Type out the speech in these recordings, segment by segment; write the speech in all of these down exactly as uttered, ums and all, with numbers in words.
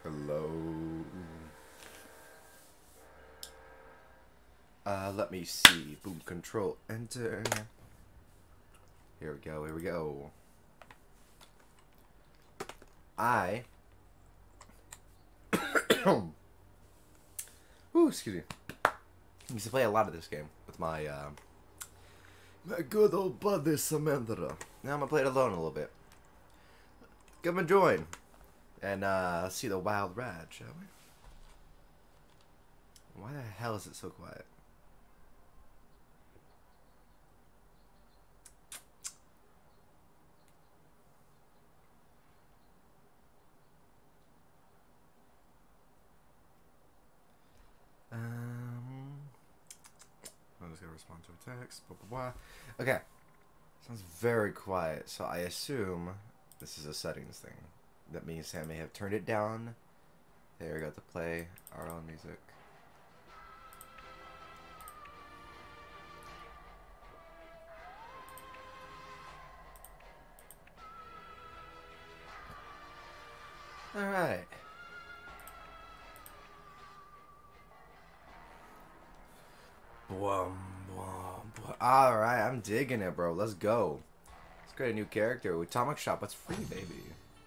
Hello. Uh, let me see. Boom, control, enter. Here we go, here we go. I... Ooh, excuse me. I used to play a lot of this game with my, uh, my good old buddy Samantha. Now I'm gonna play it alone a little bit. Come and join. And, uh, see the wild ride, shall we? Why the hell is it so quiet? Um, I'm just gonna respond to a text. Blah, blah, blah. Okay. Sounds very quiet, so I assume this is a settings thing. That means Sam may have turned it down. There, we got to play our own music. Alright. Alright, I'm digging it, bro. Let's go. Let's create a new character. Atomic Shop, what's free, baby?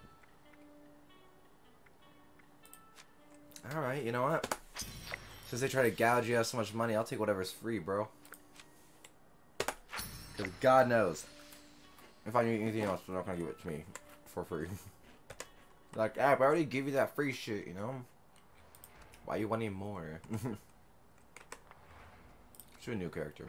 Alright, you know what? Since they try to gouge you out so much money, I'll take whatever's free, bro. Because God knows, if I need anything else, they're not going to give it to me for free. Like, app, I already give you that free shit, you know? Why you wanting more? To a new character.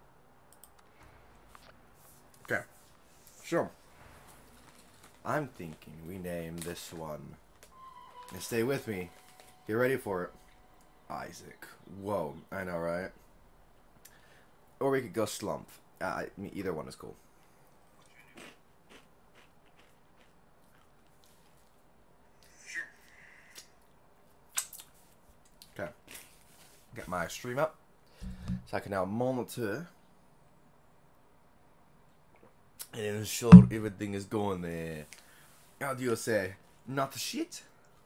Okay. Sure. I'm thinking we name this one. And stay with me. Get ready for it. Isaac. Whoa. I know, right? Or we could go Slump. Uh, I mean, either one is cool. Okay. Get my stream up. So I can now monitor and ensure everything is going there. How do you say? Not the shit?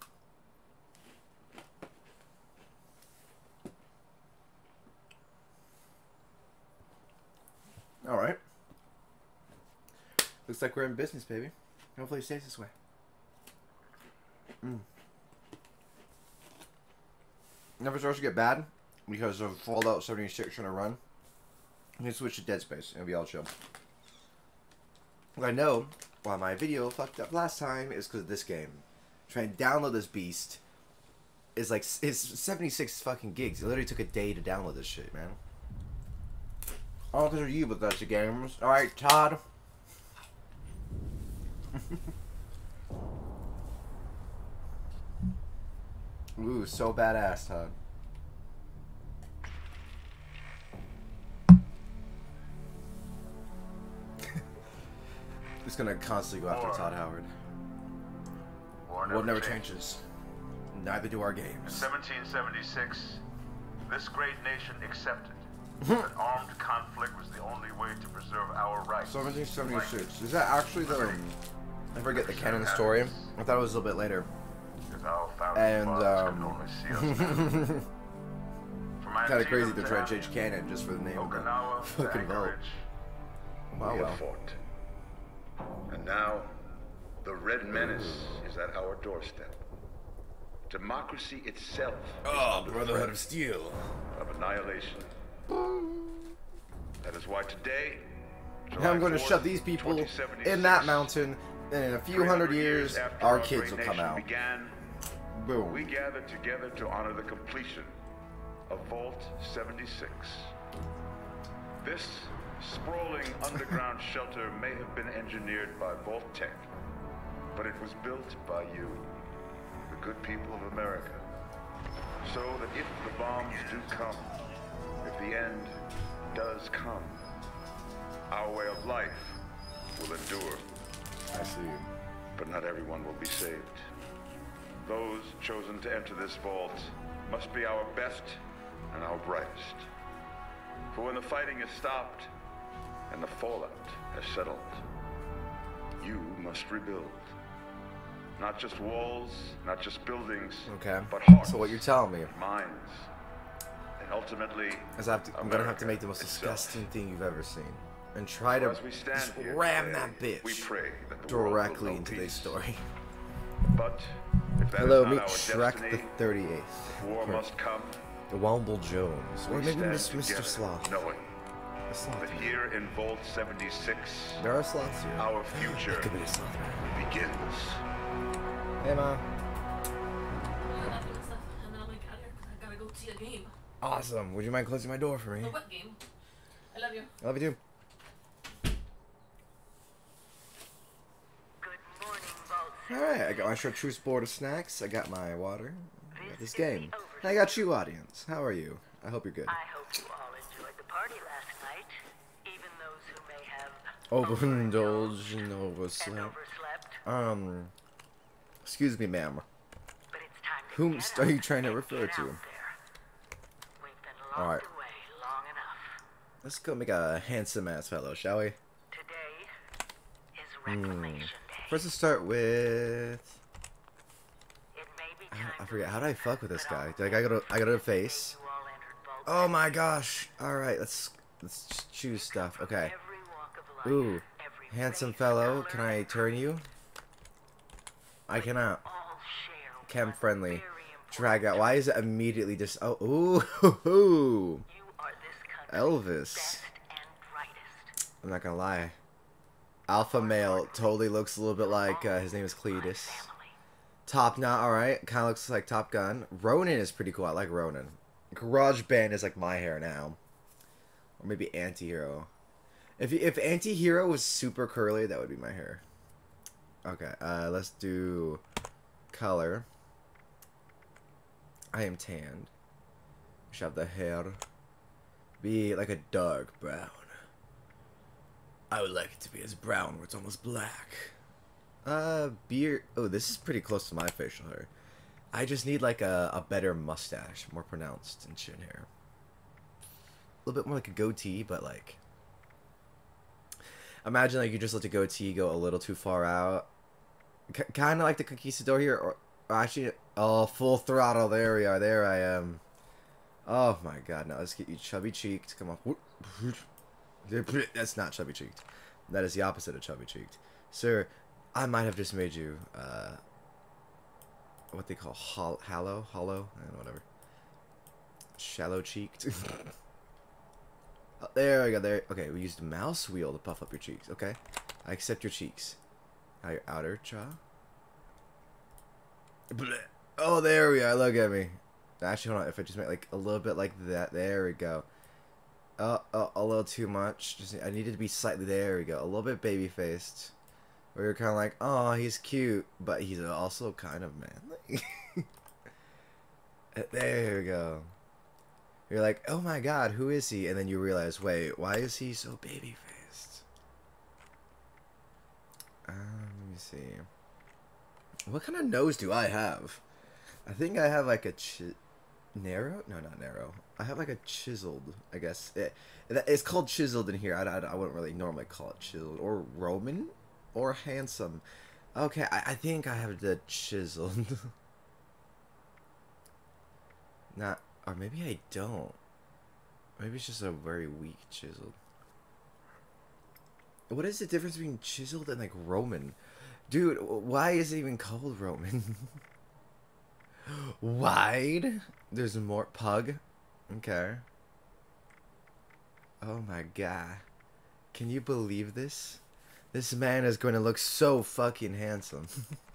Alright. Looks like we're in business, baby. Hopefully it stays this way. Mm. Never starts to get bad because of Fallout seventy-six trying to run. I'm gonna switch to Dead Space and it'll be all chill. What I know why my video fucked up last time is because of this game. Trying to download this beast is like it's seventy-six fucking gigs. It literally took a day to download this shit, man. All because of you with us games. Alright, Todd. Ooh, so badass, Todd. It's gonna constantly go after War. Todd Howard. War never, War never changes. changes. Neither do our games. In seventeen seventy-six, this great nation accepted that armed conflict was the only way to preserve our rights. seventeen seventy-six. Is that actually the... Um, I forget the canon story. I thought it was a little bit later. And, um... kind of crazy to try to change canon just for the name of the fucking vote. Wow, wow. And now, the Red Menace is at our doorstep. Democracy itself. Oh, Brotherhood of Steel. Of annihilation. That is why today, July I'm going to shove these people in that mountain, and in a few hundred years, our kids will come out. Began, Boom. We gathered together to honor the completion of Vault seventy-six. This sprawling underground shelter may have been engineered by Vault Tech, but it was built by you, the good people of America, so that if the bombs do come, if the end does come, our way of life will endure. I see. But not everyone will be saved. Those chosen to enter this vault must be our best and our brightest. For when the fighting is stopped and the fallout has settled, you must rebuild. Not just walls, not just buildings, Okay. but hearts, So what you're telling me minds, and ultimately, is I have to, I'm gonna have to make the most itself. disgusting thing you've ever seen, and try So to as we stand just here ram today, that bitch we pray that the world will directly know into peace. this story. But if that Hello, is not meet our Shrek destiny, the thirty-eighth. war must come. Womble Jones, or We maybe stand Miss Mister together, Sloth. knowing A sloth that man. here in Vault seventy-six, There are sloths here. our future Could be a sloth man. begins. Hey, Mom. Yeah, I'm doing stuff, and then I'm like out here 'cause I gotta go see a game. Awesome. Would you mind closing my door for me? A what game? I love you. I love you too. Good morning, Vault. Alright, I got my chartreuse board of snacks. I got my water. I got this game. And I got you, audience. How are you? I hope you're good. I hope you all enjoyed the party last night, even those who may have Overindulged and and overslept. overslept. Um, excuse me, ma'am. But it's time to Whom get are you up trying to and refer get to? out there. We've been locked All right. away long enough. Let's go make a handsome ass fellow, shall we? Today is Reclamation Day. First, let's start with. It may be I, time I to forget. How do I fuck with this but guy? on Did I go to? I go to the the day face. you all entered Vault Oh my gosh! All right, let's let's just choose stuff. Okay. every walk of life, Ooh, every handsome race, fellow. color, Can I turn you? I cannot. all share Chem one friendly. very Drag out. important Why is it immediately just? Oh, ooh, hoo, hoo. You are this country's Elvis. best and brightest. I'm not gonna lie. Alpha male totally looks a little bit like uh, his name is Cletus. Family. Top Knot, alright. Kind of looks like Top Gun. Ronin is pretty cool. I like Ronin. Garage Band is like my hair now. Or maybe Anti-Hero. If, if Anti-Hero was super curly, that would be my hair. Okay, uh, let's do color. I am tanned. Shove the hair. Be like a dark brown. I would like it to be as brown where it's almost black. Uh, beard. Oh, this is pretty close to my facial hair. I just need like a, a better mustache, more pronounced and chin hair. A little bit more like a goatee, but like. Imagine like you just let the goatee go a little too far out. C kind of like the conquistador here, or, or actually, oh, full throttle. There we are. There I am. Oh my god, now let's get you chubby cheeked. Come on. That's not chubby cheeked. That is the opposite of chubby cheeked. Sir, I might have just made you, uh, what they call hol hollow? Hollow? I don't know, whatever. Shallow cheeked. Oh, there we go, there. Okay, we used the mouse wheel to puff up your cheeks. Okay. I accept your cheeks. Now your outer jaw. Blech. Oh, there we are. Look at me. Actually, hold on. If I just make like a little bit like that. There we go. Uh, uh, a little too much. Just I needed to be slightly. There we go. A little bit baby faced. Where you're kind of like, oh, he's cute, but he's also kind of manly. There we go. You're like, oh my god, who is he? And then you realize, wait, why is he so baby faced? Um, let me see. What kind of nose do I have? I think I have like a chi narrow. No, not narrow. I have like a chiseled. I guess it, it's called chiseled in here. I, I, I wouldn't really normally call it chiseled or Roman or handsome. Okay, I, I think I have the chiseled. Not, or maybe I don't. Maybe it's just a very weak chiseled. What is the difference between chiseled and like Roman? Dude, why is it even called Roman? Wide? There's more pug? Okay. Oh my god. Can you believe this? This man is going to look so fucking handsome.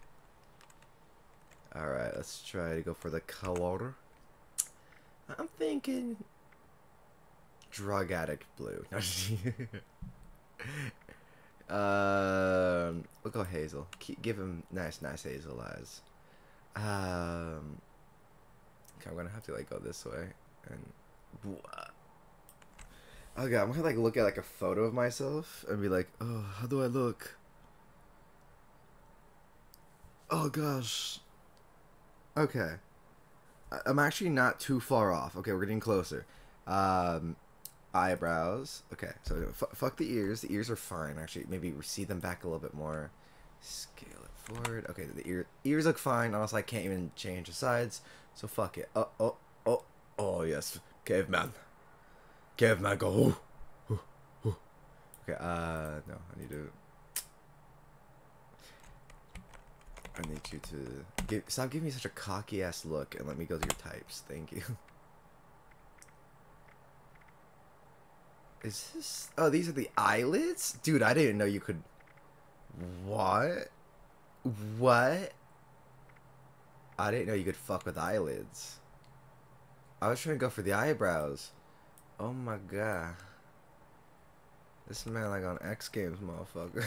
Alright, let's try to go for the color. I'm thinking drug addict blue. um, we'll go hazel. Keep, give him nice, nice hazel eyes. Um, okay, I'm gonna have to like go this way and. Okay, I'm gonna like look at like a photo of myself and be like, oh, how do I look? Oh gosh. Okay. I'm actually not too far off. Okay, we're getting closer. Um, eyebrows. Okay, so f fuck the ears. The ears are fine. Actually, maybe recede them back a little bit more. Scale it forward. Okay, the ear ears look fine. Honestly, I can't even change the sides, so fuck it. Oh, oh, oh, oh yes, caveman. Caveman, go. Ooh, ooh, ooh. Okay, uh, no, I need to. I need you to give, stop giving me such a cocky ass look and let me go to your types. Thank you. Is this? Oh, these are the eyelids? Dude, I didn't know you could. What? What? I didn't know you could fuck with eyelids. I was trying to go for the eyebrows. Oh my god. This man like on X Games, motherfucker.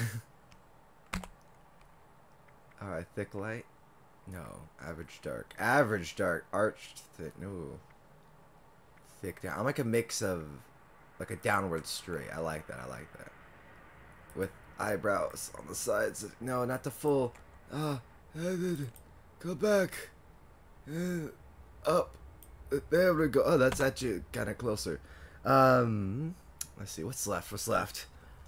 Alright, thick light? No. Average dark. Average dark. Arched thick. No. Thick down. I'm like a mix of like a downward straight. I like that. I like that. With eyebrows on the sides. No, not the full. Ah. Uh, go back. Uh, up. Uh, there we go. Oh, that's actually kind of closer. Um. Let's see. What's left? What's left?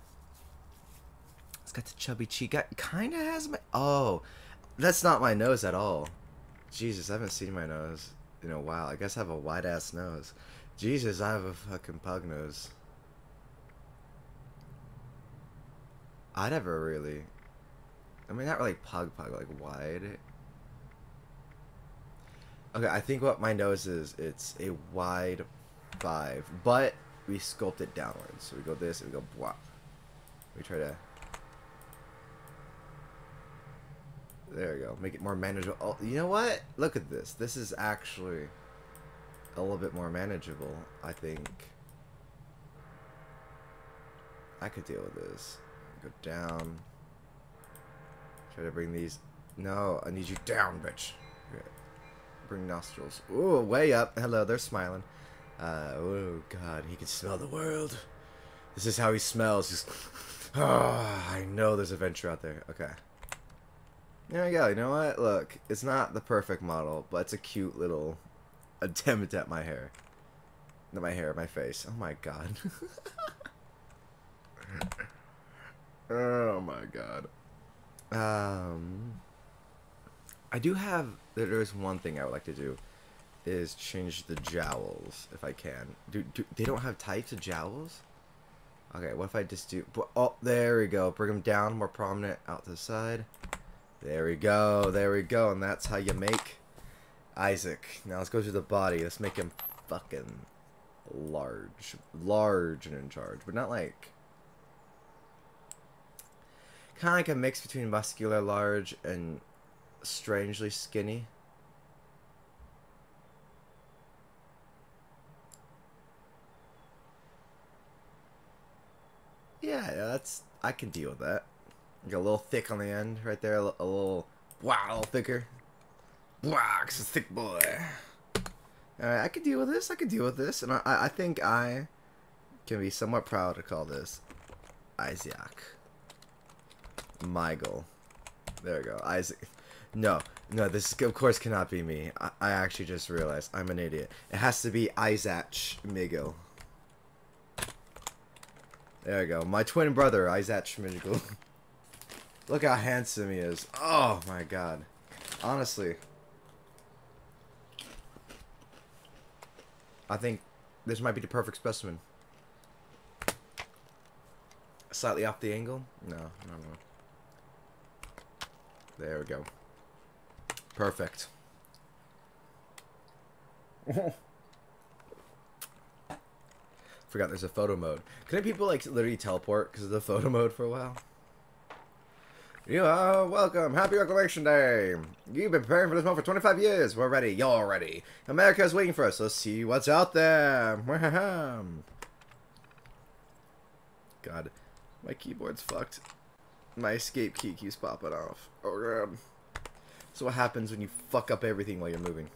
It's got the chubby cheek. It kind of has my... Oh, that's not my nose at all. Jesus, I haven't seen my nose in a while. I guess I have a wide-ass nose. Jesus, I have a fucking pug nose. I never really... I mean, not really pug-pug, like wide. Okay, I think what my nose is, it's a wide five. But we sculpt it downwards. So we go this, and we go... Blah. We try to... There we go. Make it more manageable. Oh, you know what? Look at this. This is actually a little bit more manageable, I think. I could deal with this. Go down. Try to bring these... No, I need you down, bitch. Okay. Bring nostrils. Ooh, way up. Hello, they're smiling. Uh, oh, God. He can smell the world. This is how he smells. Just... Oh, I know there's adventure out there. Okay. There we go. You know what? Look, it's not the perfect model, but it's a cute little attempt at my hair. Not my hair, my face. Oh my god. Oh my god. Um, I do have. There is one thing I would like to do, is change the jowls if I can. Do, do they don't have types of jowls? Okay, what if I just do? Oh, there we go. Bring them down, more prominent out to the side. There we go, there we go, and that's how you make Isaac. Now let's go to the body. Let's make him fucking large. Large and in charge, but not like... Kind of like a mix between muscular large and strangely skinny. Yeah, that's... I can deal with that. Get a little thick on the end, right there. A, a little, wow, a little thicker. Wow, it's a thick boy. Alright, I can deal with this. I can deal with this, and I, I think I can be somewhat proud to call this Isaac. Michael. There we go, Isaac. No, no, this of course cannot be me. I, I actually just realized I'm an idiot. It has to be Isaac Miguel. There we go, my twin brother, Isaac Miguel. Look how handsome he is. Oh my god. Honestly. I think this might be the perfect specimen. Slightly off the angle? No, no, no. There we go. Perfect. Forgot there's a photo mode. Couldn't people like literally teleport because of the photo mode for a while? You are welcome. Happy Reclamation Day. You've been preparing for this moment for twenty-five years. We're ready. You're ready. America is waiting for us. Let's see what's out there. God, my keyboard's fucked. My escape key keeps popping off. Oh god. So what happens when you fuck up everything while you're moving?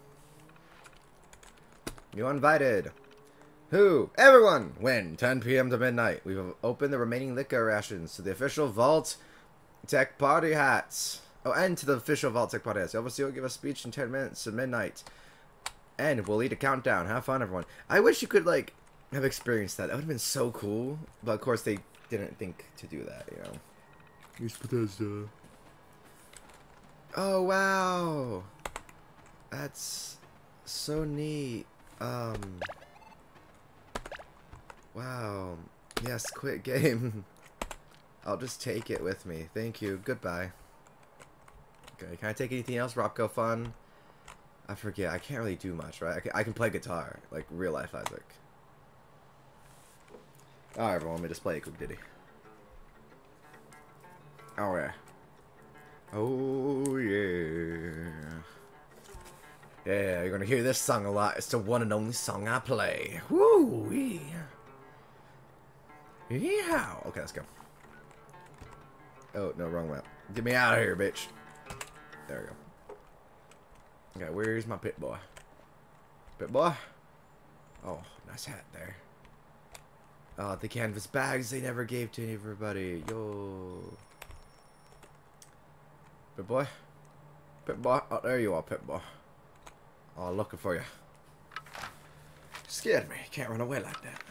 You're invited. Who? Everyone! When? ten p m to midnight. We've opened the remaining liquor rations to the official Vault Tech Party hats. Oh, and to the official Vault Tech Party hats. The overseer will give a speech in ten minutes to midnight. And we'll lead a countdown. Have fun, everyone. I wish you could, like, have experienced that. That would have been so cool. But, of course, they didn't think to do that, you know. Use Bethesda. Oh wow, that's so neat. Um, wow. Yes, quit game. I'll just take it with me. Thank you. Goodbye. Okay, can I take anything else? Ropco fun. I forget. I can't really do much, right? I can, I can play guitar, like real life Isaac. Alright, everyone, let me just play a quick ditty. Oh yeah. Oh yeah. Yeah, you're gonna hear this song a lot. It's the one and only song I play. Woo wee. Yeah. Okay, let's go. Oh no, wrong map. Get me out of here, bitch. There we go. Okay, where's my pit boy? Pit boy? Oh, nice hat there. Oh, the canvas bags they never gave to everybody. Yo. Pit boy? Pit boy? Oh, there you are, Pit boy. Oh, looking for you. Scared me. Can't run away like that.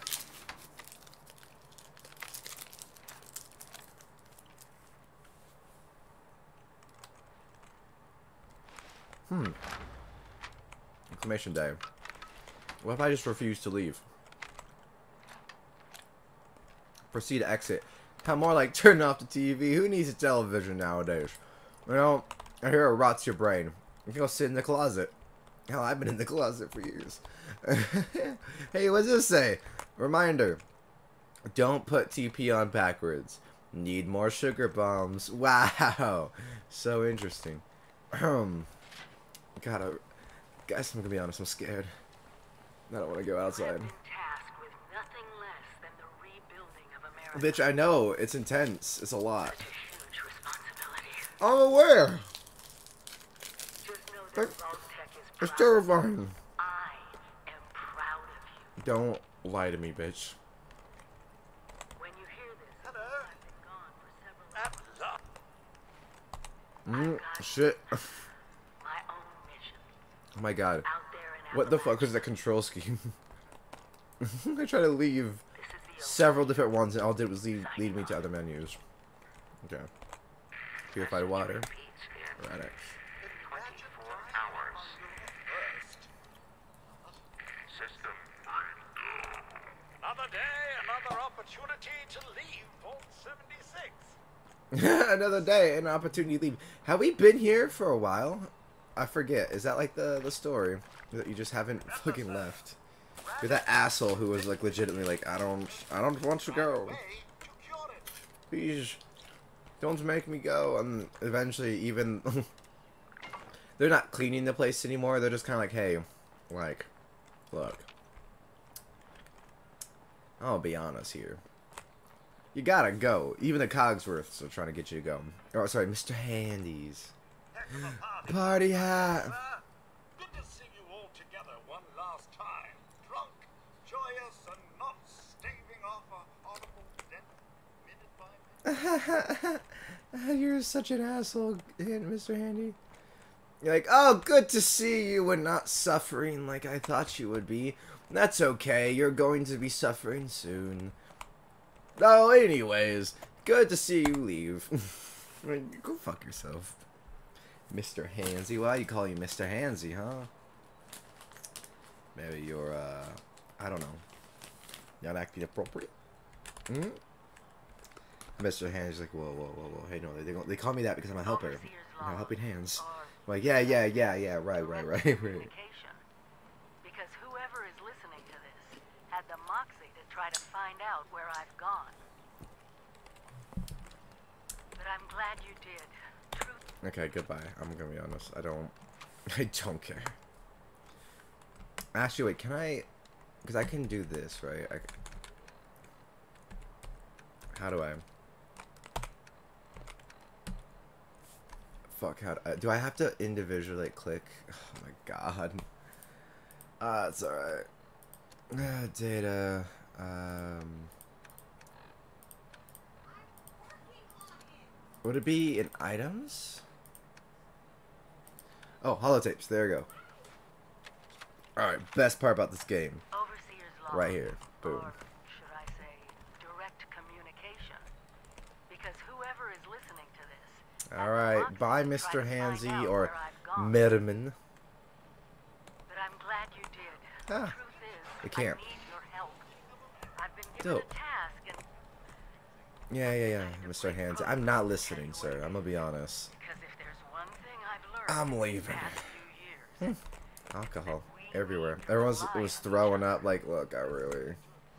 Hmm. Exclamation day. What if I just refuse to leave? Proceed to exit. How more like turn off the T V. Who needs a television nowadays? Well, I hear it rots your brain. You can go sit in the closet. Hell, I've been in the closet for years. Hey, what's this say? Reminder. Don't put T P on backwards. Need more sugar bombs. Wow. So interesting. God, I, guys, I'm gonna be honest, I'm scared. I don't want to go outside. Tasked with nothing less than the rebuilding of America. Bitch, I know. It's intense. It's a lot. Such a huge responsibility. I'm aware. Just know that Vault-Tec is It's proud. terrifying. I am proud of you. Don't lie to me, bitch. When you hear this, I've been gone for several Mm, hours. shit. My own mission. Oh my god. Out there in What the fuck Appalachia. was the control scheme? I tried to leave This is the several different ones and all it did was lead, lead me to other menus. Okay. Purified water. Right. twenty-four hours. System Another day, another opportunity to leave Vault seventy-six. Another day, an opportunity to leave. Have we been here for a while? I forget. Is that like the the story that you just haven't fucking left? You're that asshole who was like legitimately like, I don't, I don't want to go. Way to cure it. Please, don't make me go. And eventually, even they're not cleaning the place anymore. They're just kind of like, hey, like, look. I'll be honest here. You gotta go. Even the Cogsworths are trying to get you to go. Oh, sorry, Mister Handy's. Heck of a party. Party hat. Sir, good to see you all together one last time. Drunk, joyous, and not staving off a horrible death minute by minute. You're such an asshole, Mister Handy. You're like, oh, good to see you and not suffering like I thought you would be. That's okay. You're going to be suffering soon. Oh, anyways, good to see you leave. I mean, go fuck yourself. Mister Hansy. Why you call you Mister Hansy, huh? Maybe you're, uh, I don't know. Not acting appropriate? Hmm? Mister Hansy's like, whoa, whoa, whoa, whoa. Hey, no, they, they, they call me that because I'm a helper. Overseer's You know, law, helping hands. or I'm like, yeah, yeah, yeah, yeah, right, right, right, right. communication. Because whoever is listening to this had the moxie to try to find out where I've gone. But I'm glad you did. Truth. Okay, goodbye. I'm gonna be honest. I don't, I don't care. Actually, wait, can I, because I can do this, right? I, how do I? Fuck, how do I, do I have to individually like, click? Oh my god. Ah, it's alright. Ah, data. Um. Would it be in items? Oh, holotapes. There we go. Alright, best part about this game. Overseer's law. Right here. Boom. Or should I say, direct communication? Because whoever is listening to this Alright, bye, Mister Try to find Hansy, out or where I've gone. Merriman. But I'm glad you did. Ah, The truth is, the camp. I need your help. I've been given Dope. a task and Yeah, yeah, yeah, Mister Hansy. I'm not listening, sir. I'm gonna be honest. because if there's one thing I've learned I'm in leaving. the past few years, Alcohol everywhere. Everyone was throwing up. Like, look, I really.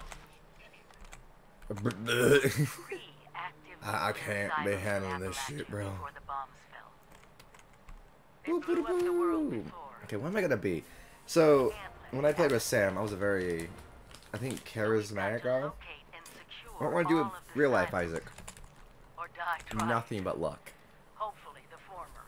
three active I- I can't be silos in handling this Appalachia shit, bro. before the bombs fell. They Boo, blew boo, up the world boo. before. Okay, what am I gonna be? So, when I played with Sam, I was a very, I think, charismatic guy. Locate and secure What want to do all with of the real life, silos, Isaac? or die trying. Nothing but luck. Hopefully the former.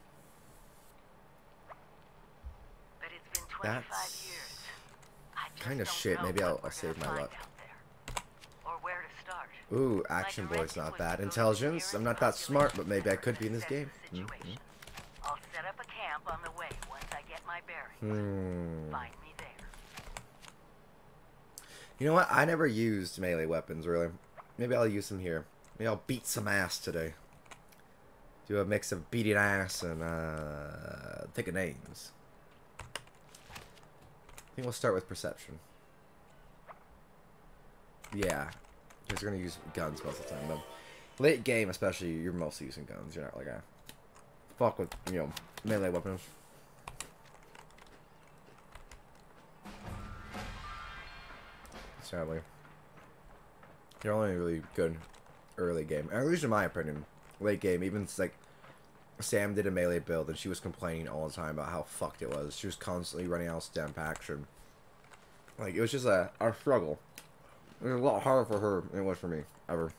But it's been twenty-five That's years. I just kinda don't shit. know Maybe what I'll- we're I'll save gonna my find luck. out there, or where to start. Ooh, Action My Boy's directive not was bad. to go to the Intelligence, I'm not that nearest smart, but maybe I could be in this assess game. the Hmm, situation. I'll set up a camp on the way once I get my bearings. Hmm. Find me there. You know what? I never used melee weapons, really. Maybe I'll use them here. Maybe I'll beat some ass today. Do a mix of beating ass and uh, taking names. I think we'll start with perception. Yeah, because we're gonna use guns most of the time. Though late game, especially, you're mostly using guns. You're not like a fuck with you know melee weapons. Sadly, you're only really good early game, at least in my opinion. Late game, even it's like Sam did a melee build and she was complaining all the time about how fucked it was. She was constantly running out of stamp action. Like, it was just a, a struggle. It was a lot harder for her than it was for me, ever.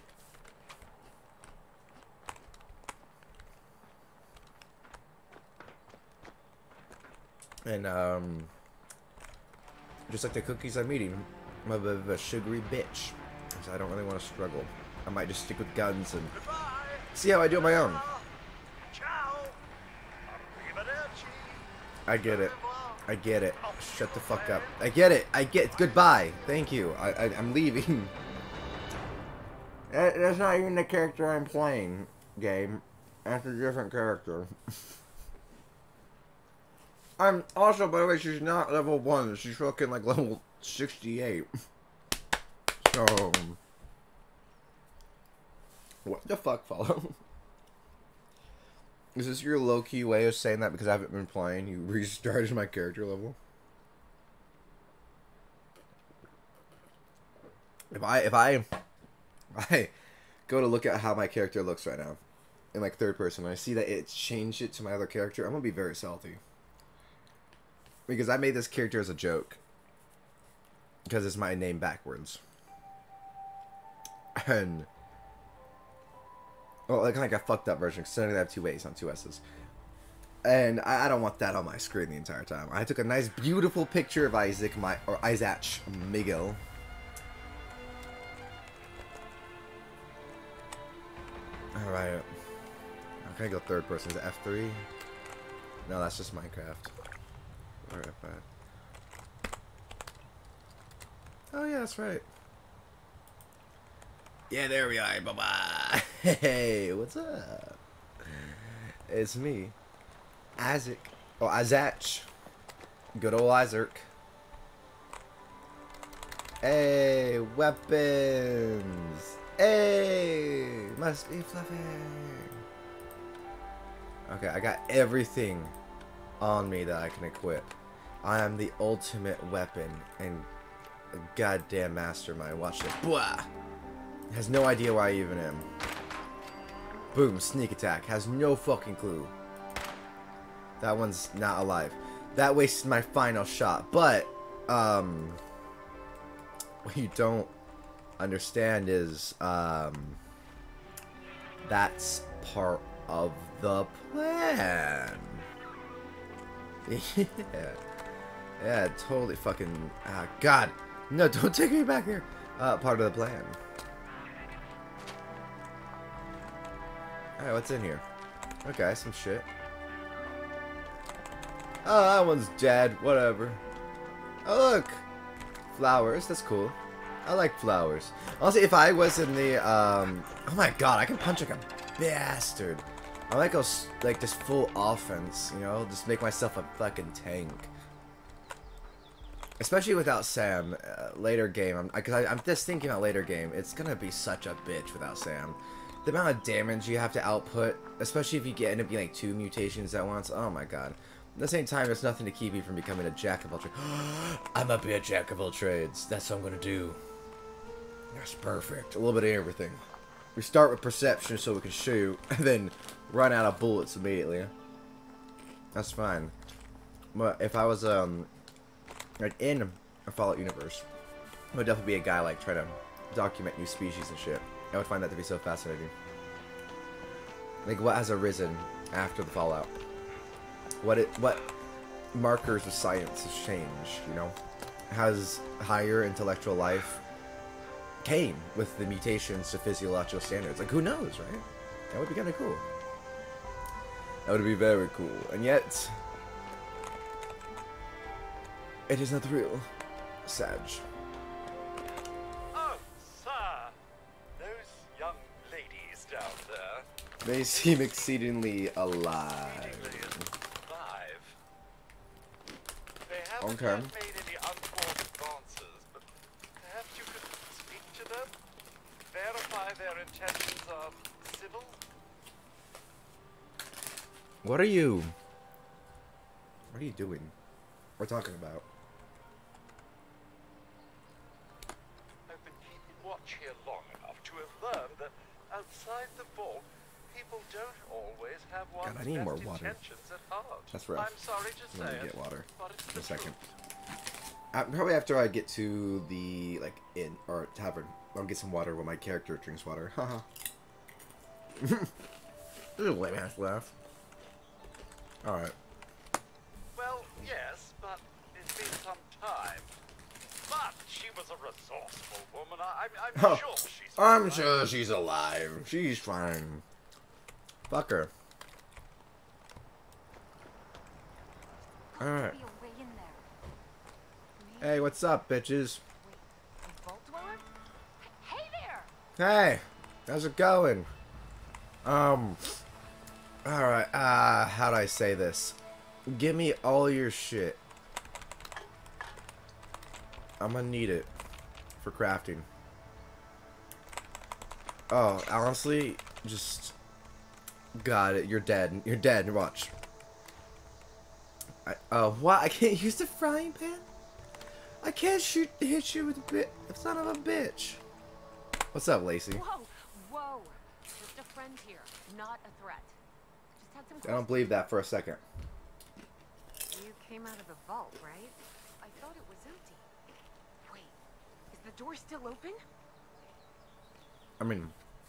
And, um, just like the cookies I'm eating, I'm a bit of a sugary bitch. So I don't really want to struggle. I might just stick with guns and Goodbye. see how I do on my own. Ciao. Arrivederci. I get it. I get it. Shut the fuck up. I get it. I get. Goodbye. Thank you. I, I I'm leaving. That, that's not even the character I'm playing. Game. That's a different character. I'm also, by the way, she's not level one. She's fucking like level sixty-eight. So, what the fuck, follow? Is this your low-key way of saying that because I haven't been playing? You restarted my character level? If I, if I, I go to look at how my character looks right now, in like third person, and I see that it's changed it to my other character, I'm gonna be very salty. Because I made this character as a joke. Because it's my name backwards. And... well, like, like a fucked up version, because I have two A's on two S's. And I, I don't want that on my screen the entire time. I took a nice, beautiful picture of Isaac, my or Isaac Miguel. Alright. I'm gonna go third person. Is it F three? No, that's just Minecraft. Where F at? Oh, yeah, that's right. Yeah, there we are. Bye-bye. Hey, what's up? It's me. Isaac. Oh, Isaac. Good old Isaac. Hey, weapons. Hey, must be fluffy. Okay, I got everything on me that I can equip. I am the ultimate weapon and a goddamn mastermind. Watch this. Blah. Has no idea where I even am. Boom, sneak attack. Has no fucking clue. That one's not alive. That wasted my final shot. But, um... what you don't understand is, um... that's part of the plan. Yeah. Yeah, totally fucking... ah, God! No, don't take me back here! Uh, part of the plan. Alright, what's in here? Okay, some shit. Oh, that one's dead. Whatever. Oh, look! Flowers. That's cool. I like flowers. Honestly, if I was in the, um... oh my god, I can punch like a bastard. I like go s- like this full offense, you know, just make myself a fucking tank. Especially without Sam, uh, later game. I'm, cause I, I'm just thinking about later game. It's gonna be such a bitch without Sam. The amount of damage you have to output, especially if you get end up getting like two mutations at once. Oh my god. At the same time, there's nothing to keep you from becoming a jack of all trades. I'm gonna be a jack of all trades. That's what I'm gonna do. That's perfect. A little bit of everything. We start with perception so we can shoot, and then run out of bullets immediately. That's fine. But if I was um like in a Fallout universe, I would definitely be a guy like trying to document new species and shit. I would find that to be so fascinating. Like what has arisen after the Fallout? What it what markers of science has changed? You know, has higher intellectual life came with the mutations to physiological standards? Like who knows, right? That would be kind of cool. That would be very cool. And yet, it is not real. Sag. Oh, sir. Those young ladies down there. They seem exceedingly alive. Exceedingly alive. They haven't Okay. yet made any untoward advances, but perhaps you could speak to them? Verify their intentions are civil? What are you? What are you doing? We're talking about. I've been keeping watch here long enough to have learned that outside the vault, people don't always have one's I need best more water. intentions at heart. That's rough. I'm sorry to I'm say gonna it, get water but it's in the a second. truth. Uh, probably after I get to the like inn or tavern, I'll get some water when my character drinks water. Haha. This is a lame ass laugh. All right. Well, yes, but it's been some time. But she was a resourceful woman. I, I'm, I'm Oh, sure she's. I'm alive. sure she's alive. She's fine. Fuck her. All right. Be a way in there. Hey, what's up, bitches? Wait, a vault dweller? Hey there! Hey, how's it going? Um, alright, uh, how do I say this? Give me all your shit. I'm gonna need it for crafting. Oh, honestly, just... Got it, you're dead. You're dead, watch. I, oh, what? I can't use the frying pan? I can't shoot, hit you with a bit, son of a bitch. What's up, Lacey? Whoa, whoa. Just a friend here, not a threat. Just had some I don't believe that for a second. You came out of the vault, right? I thought it was empty. Wait, is the door still open? I mean,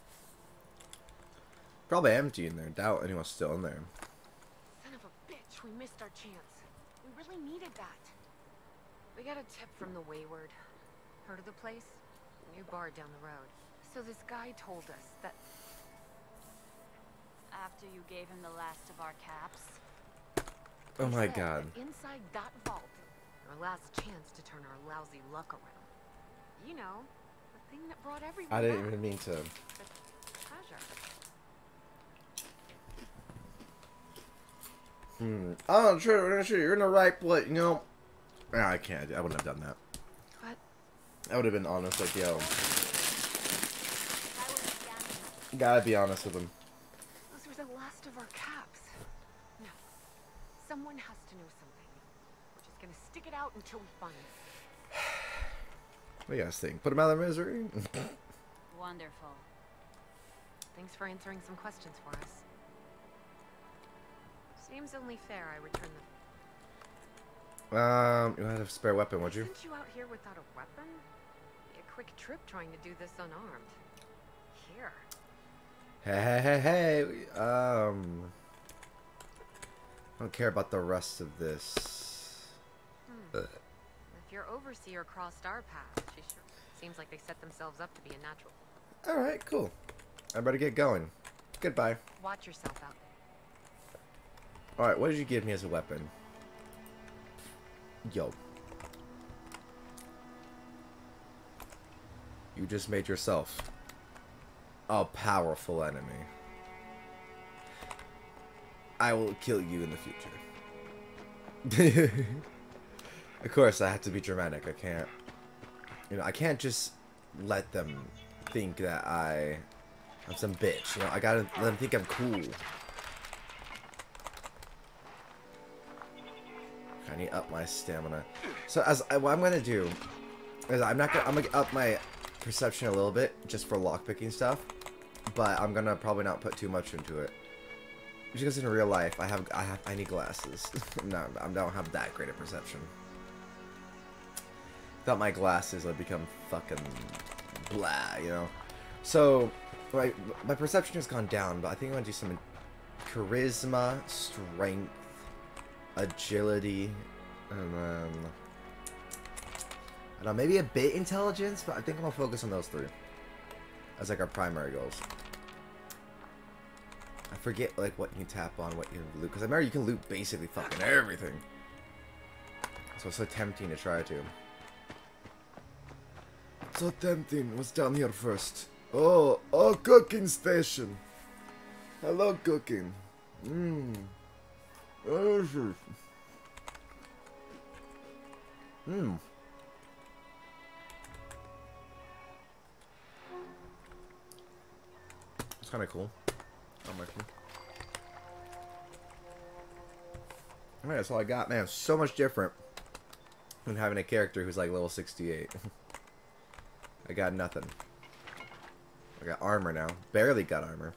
probably empty in there. Doubt anyone's still in there. Son of a bitch, we missed our chance. We really needed that. We got a tip from the Wayward. Heard of the place? New bar down the road. So this guy told us that... After you gave him the last of our caps. Oh he my said god. that inside that vault, our last chance to turn our lousy luck around. You know, the thing that brought everyone I didn't back. even mean to. The treasure. Hmm. Oh, sure, sure. You're in the right place. You know. Nah, I can't. I wouldn't have done that. But I would have been honest. Like, yo. Gotta be honest with him. those were the last of our caps. No. Someone has to know something. We're just gonna stick it out until we find it. What do you guys think? Put him out of their misery? Wonderful. Thanks for answering some questions for us. Seems only fair I return the... um, you had a spare weapon, would you? Sent you out here without a weapon? Be a quick trip trying to do this unarmed. Here. Hey, hey, hey, hey. Um, I don't care about the rest of this. Hmm. Ugh. If your overseer crossed our path, she sure seems like they set themselves up to be a natural. All right, cool. I better get going. Goodbye. Watch yourself out there. All right, what did you give me as a weapon? Yo. You just made yourself a powerful enemy. I will kill you in the future. Of course, I have to be dramatic. I can't, you know, I can't just let them think that I, I'm some bitch. You know, I gotta let them think I'm cool. I need to up my stamina. So as I, what I'm gonna do is I'm not gonna I'm gonna up my perception a little bit just for lockpicking stuff, but I'm gonna probably not put too much into it. Because in real life, I have I have I need glasses. I'm not I don't have that great a perception. Without my glasses, I'd become fucking blah, you know. So my my perception has gone down, but I think I'm gonna do some charisma, strength, agility, and then I don't know, maybe a bit intelligence, but I think I'm gonna focus on those three as like our primary goals. I forget like what you can tap on, what you can loot, because I remember you can loot basically fucking everything. So it's so tempting to try to. So tempting. What's down here first? Oh, oh, cooking station. Hello, cooking. Mmm. Mmm. It's kind of cool. I'm liking. Alright, that's all I got, man. So much different than having a character who's like level sixty-eight. I got nothing. I got armor now. Barely got armor.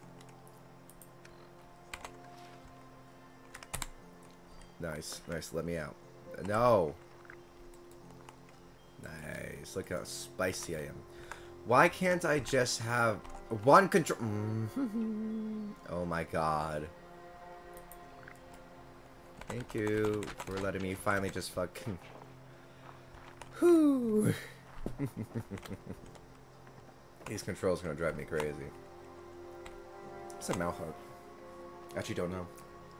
Nice, nice. Let me out. No. Nice. Look how spicy I am. Why can't I just have one control? Oh my god. Thank you for letting me finally just fucking. Whoo. These controls are gonna drive me crazy. What's a Malhug? Actually, don't know.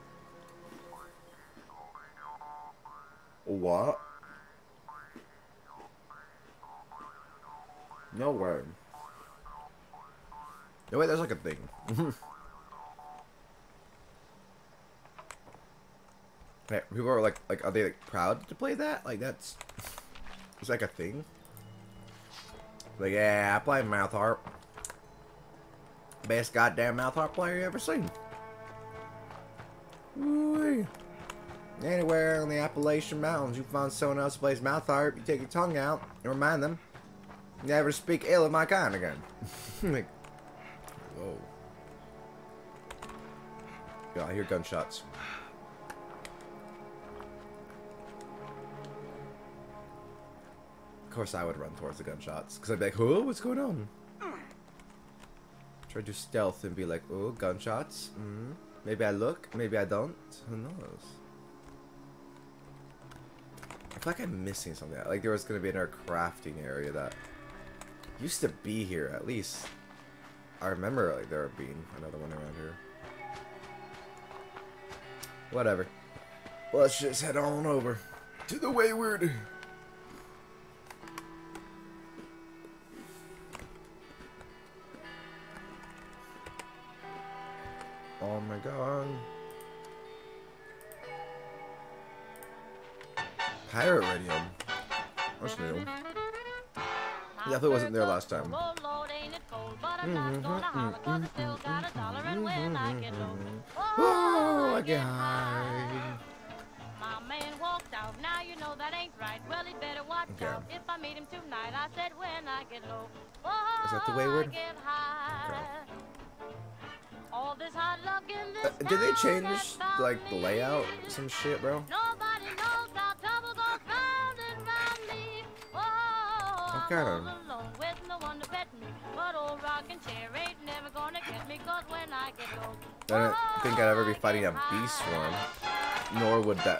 What? No way. No way, there's like a thing. Hey, people are like, like, are they like proud to play that? Like that's, it's like a thing. Like, yeah, I play mouth harp. Best goddamn mouth harp player you ever seen. Woo-wee. Anywhere in the Appalachian Mountains, you find someone else who plays mouth harp, you take your tongue out and remind them, never speak ill of my kind again. Like, whoa. Yeah, I hear gunshots. Of course I would run towards the gunshots, because I'd be like, oh, what's going on? Try to do stealth and be like, oh, gunshots. Mm-hmm. Maybe I look, maybe I don't. Who knows? I feel like I'm missing something. Like there was going to be another crafting area that used to be here, at least. I remember like there being another one around here. Whatever. Let's just head on over to the Wayward. Oh my god. Pirate radio. That's new. Definitely wasn't there last time. Oh, I get high. My man walked out. Now you know that ain't right. Well, he better watch Okay. out. If I meet him tonight, I said when I get low. Is that the Oh, Wayward? I get high. Okay. All this hard luck in this Uh, did they town change that's found like the me. layout? Some shit, bro. Nobody knows how trouble goes round and round me. Oh, Okay. I'm all alone with no one to pet me. But old rocking chair ain't never gonna get me. 'Cause when I get low, I don't think I'd ever be fighting a oh, I beast get swarm. high. Nor would that.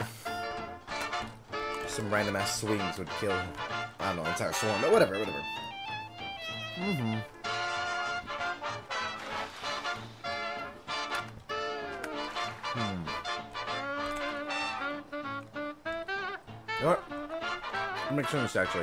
Some random ass swings would kill, I don't know, an entire swarm. But whatever, whatever. Mm-hmm. Hmm. You know what? I'm gonna change this actually.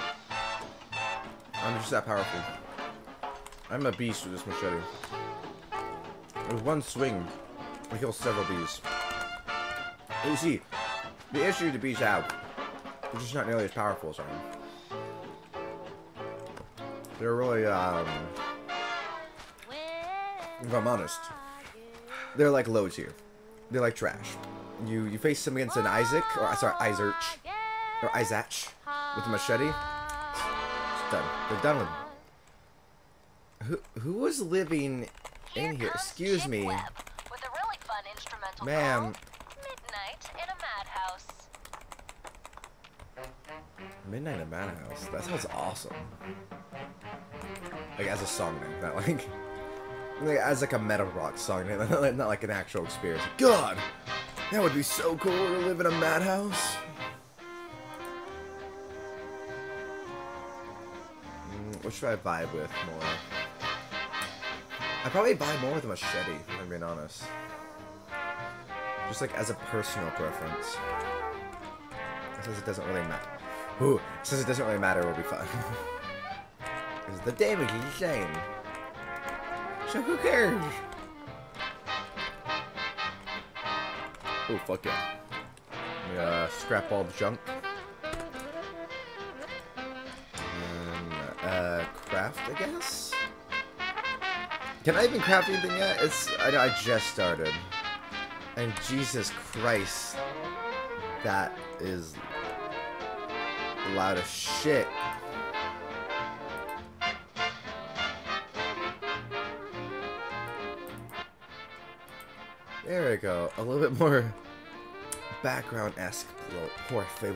I'm just that powerful. I'm a beast with this machete. With one swing, I kill several bees. You see, the issue the bees have, they're just not nearly as powerful as I am. They're really, um, if I'm honest, they're like low tier. They're like trash. You you face them against an Isaac, or sorry, Isaac, or Isaac, with a machete. It's done. They're done with them. Who who was living in here? Excuse me, with a really fun instrumental ma'am. Midnight in a Madhouse. Midnight in a Madhouse. That sounds awesome. Like as a song name, not like, like as like a metal rock song name, not, not like an actual experience. God, that would be so cool to live in a madhouse. Mm, what should I vibe with more? I'd probably vibe more with a machete, if I'm being honest. Just like as a personal preference. It says it doesn't really matter. Ooh, it says it doesn't really matter, we'll be fine. Because the damage is the same. So who cares? Oh, fuck yeah. Let me, uh, scrap all the junk. And, uh, craft, I guess? Can I even craft anything yet? It's, I, I just started. And Jesus Christ, that is loud as shit. There we go. A little bit more background-esque, por favor.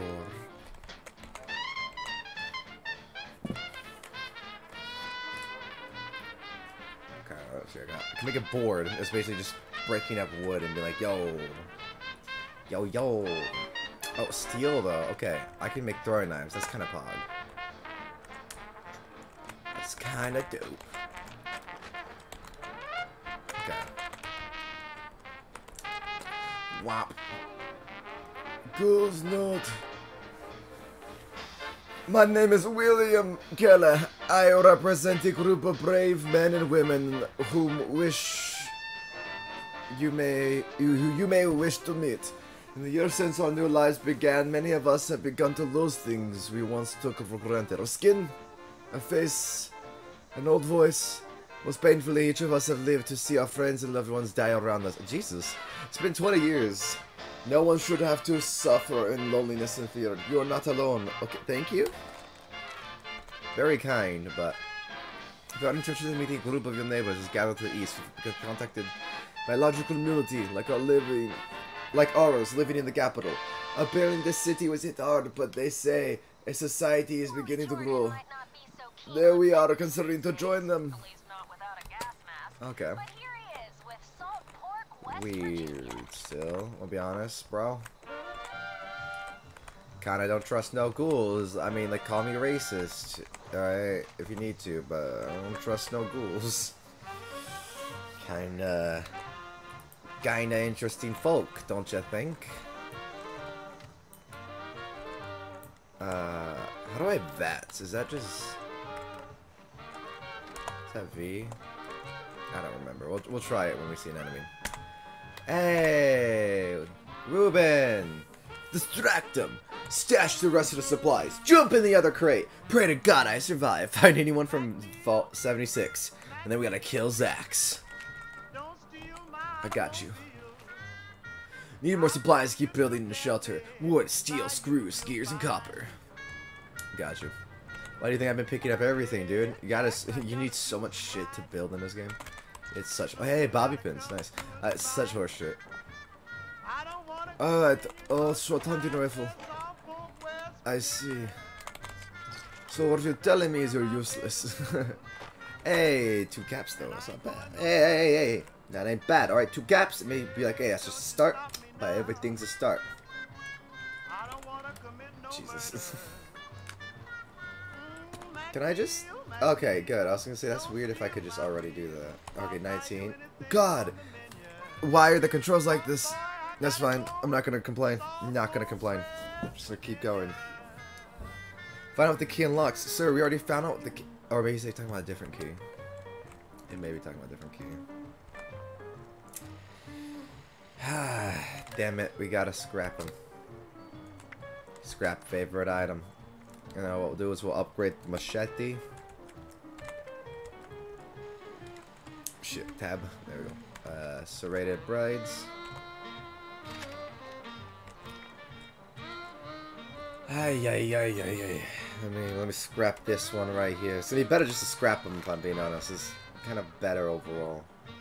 Okay, let's see. I got. I can make a board. It's basically just breaking up wood and be like, yo, yo, yo. Oh, steel though. Okay, I can make throwing knives. That's kind of pog. That's kind of dope. Okay. Wop. Ghouls note. My name is William Keller. I represent a group of brave men and women whom wish you may you, you may wish to meet. In the years since our new lives began, many of us have begun to lose things we once took for granted. Our skin, a face, an old voice. Most painfully, each of us have lived to see our friends and loved ones die around us. Jesus, it's been twenty years. No one should have to suffer in loneliness and fear. You are not alone. Okay, thank you. Very kind, but if you are interested in meeting a group of your neighbors, is gathered to the east. Get contacted by a larger community, like our living, like ours, living in the capital. Apparently, this city was hit hard, but they say a society is beginning to grow. There we are, considering to join them. Okay. Weird still, I'll be honest, bro. Kinda don't trust no ghouls. I mean, like, call me racist, alright, if you need to, but I don't trust no ghouls. Kinda... Kinda interesting folk, don't you think? Uh, how do I vets? Is that just... Is that V? I don't remember. We'll, we'll try it when we see an enemy. Hey! Ruben! Distract him! Stash the rest of the supplies! Jump in the other crate! Pray to God I survive! Find anyone from Vault seventy-six. And then we gotta kill Zax. I got you. Need more supplies to keep building the shelter. Wood, steel, screws, gears, and copper. Got you. Why do you think I've been picking up everything, dude? You gotta... You need so much shit to build in this game. It's such... Oh, hey, bobby pins. Nice. Uh, it's such horse shit. Alright. Oh, short hunting rifle. I see. So what you're telling me is you're useless. Hey, two caps though. That's not bad. Hey, hey, hey, hey. That ain't bad. Alright, two caps. It may be like, hey, that's just a start. But everything's a start. Jesus. Can I just... Okay, good. I was gonna say that's weird if I could just already do that. Okay, nineteen. God! Why are the controls like this? That's fine. I'm not gonna complain. I'm not gonna complain. I'm just gonna keep going. Find out what the key unlocks. Sir, we already found out what the key... Or maybe he's talking about a different key. He may be talking about a different key. Damn it, we gotta scrap them. Scrap favorite item. You know what we'll do is we'll upgrade the machete. Shit, tab. There we go. Uh, serrated brides. Ay, ay, ay, ay, ay. Let me, let me scrap this one right here. It's gonna be better just to scrap them, if I'm being honest. It's kind of better overall.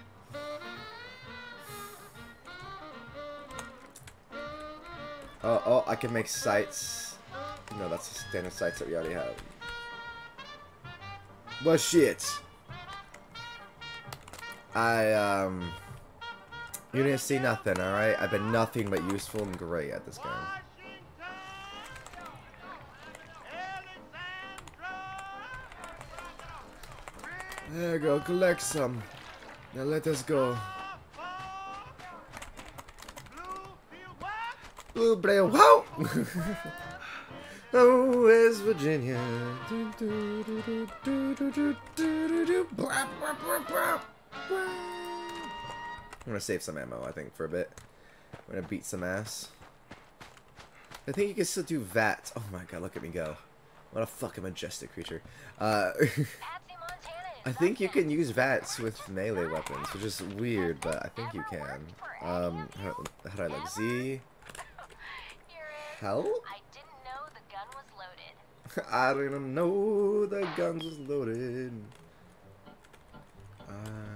Oh, oh, I can make sights. No, that's the standard sights that we already have. Well, shit. I, um... You didn't see nothing, alright? I've been nothing but useful and great at this game. There you go, collect some. Now let us go. Blue Blue, whoa! Oh, where's Virginia? I'm gonna save some ammo, I think, for a bit. I'm gonna beat some ass. I think you can still do V A T. Oh my god, look at me go. What a fucking majestic creature. Uh, I think you can use V A Ts with melee weapons, which is weird, but I think you can. Um, how, how do I look? Z? Hell? I didn't know the gun was loaded. I didn't know the gun was loaded. Uh,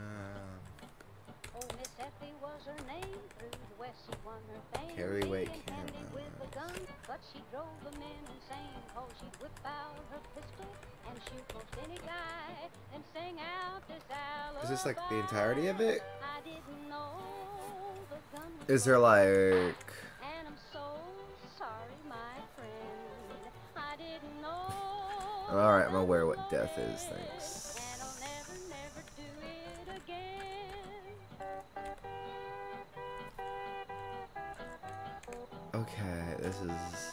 Oh, Miss Effie was her name. Through the West she won her fame. Carry weight Handed camera. with a gun, but she drove the men insane. Cause she'd whip out her pistol and shoot most any guy, then sing out this alibi. Is this like the entirety of it? I didn't know the gun was Is there like... and I'm so sorry, my friend. I didn't know. Alright, I'm aware what death is, thanks. And I'll never, never do it again. Okay, this is...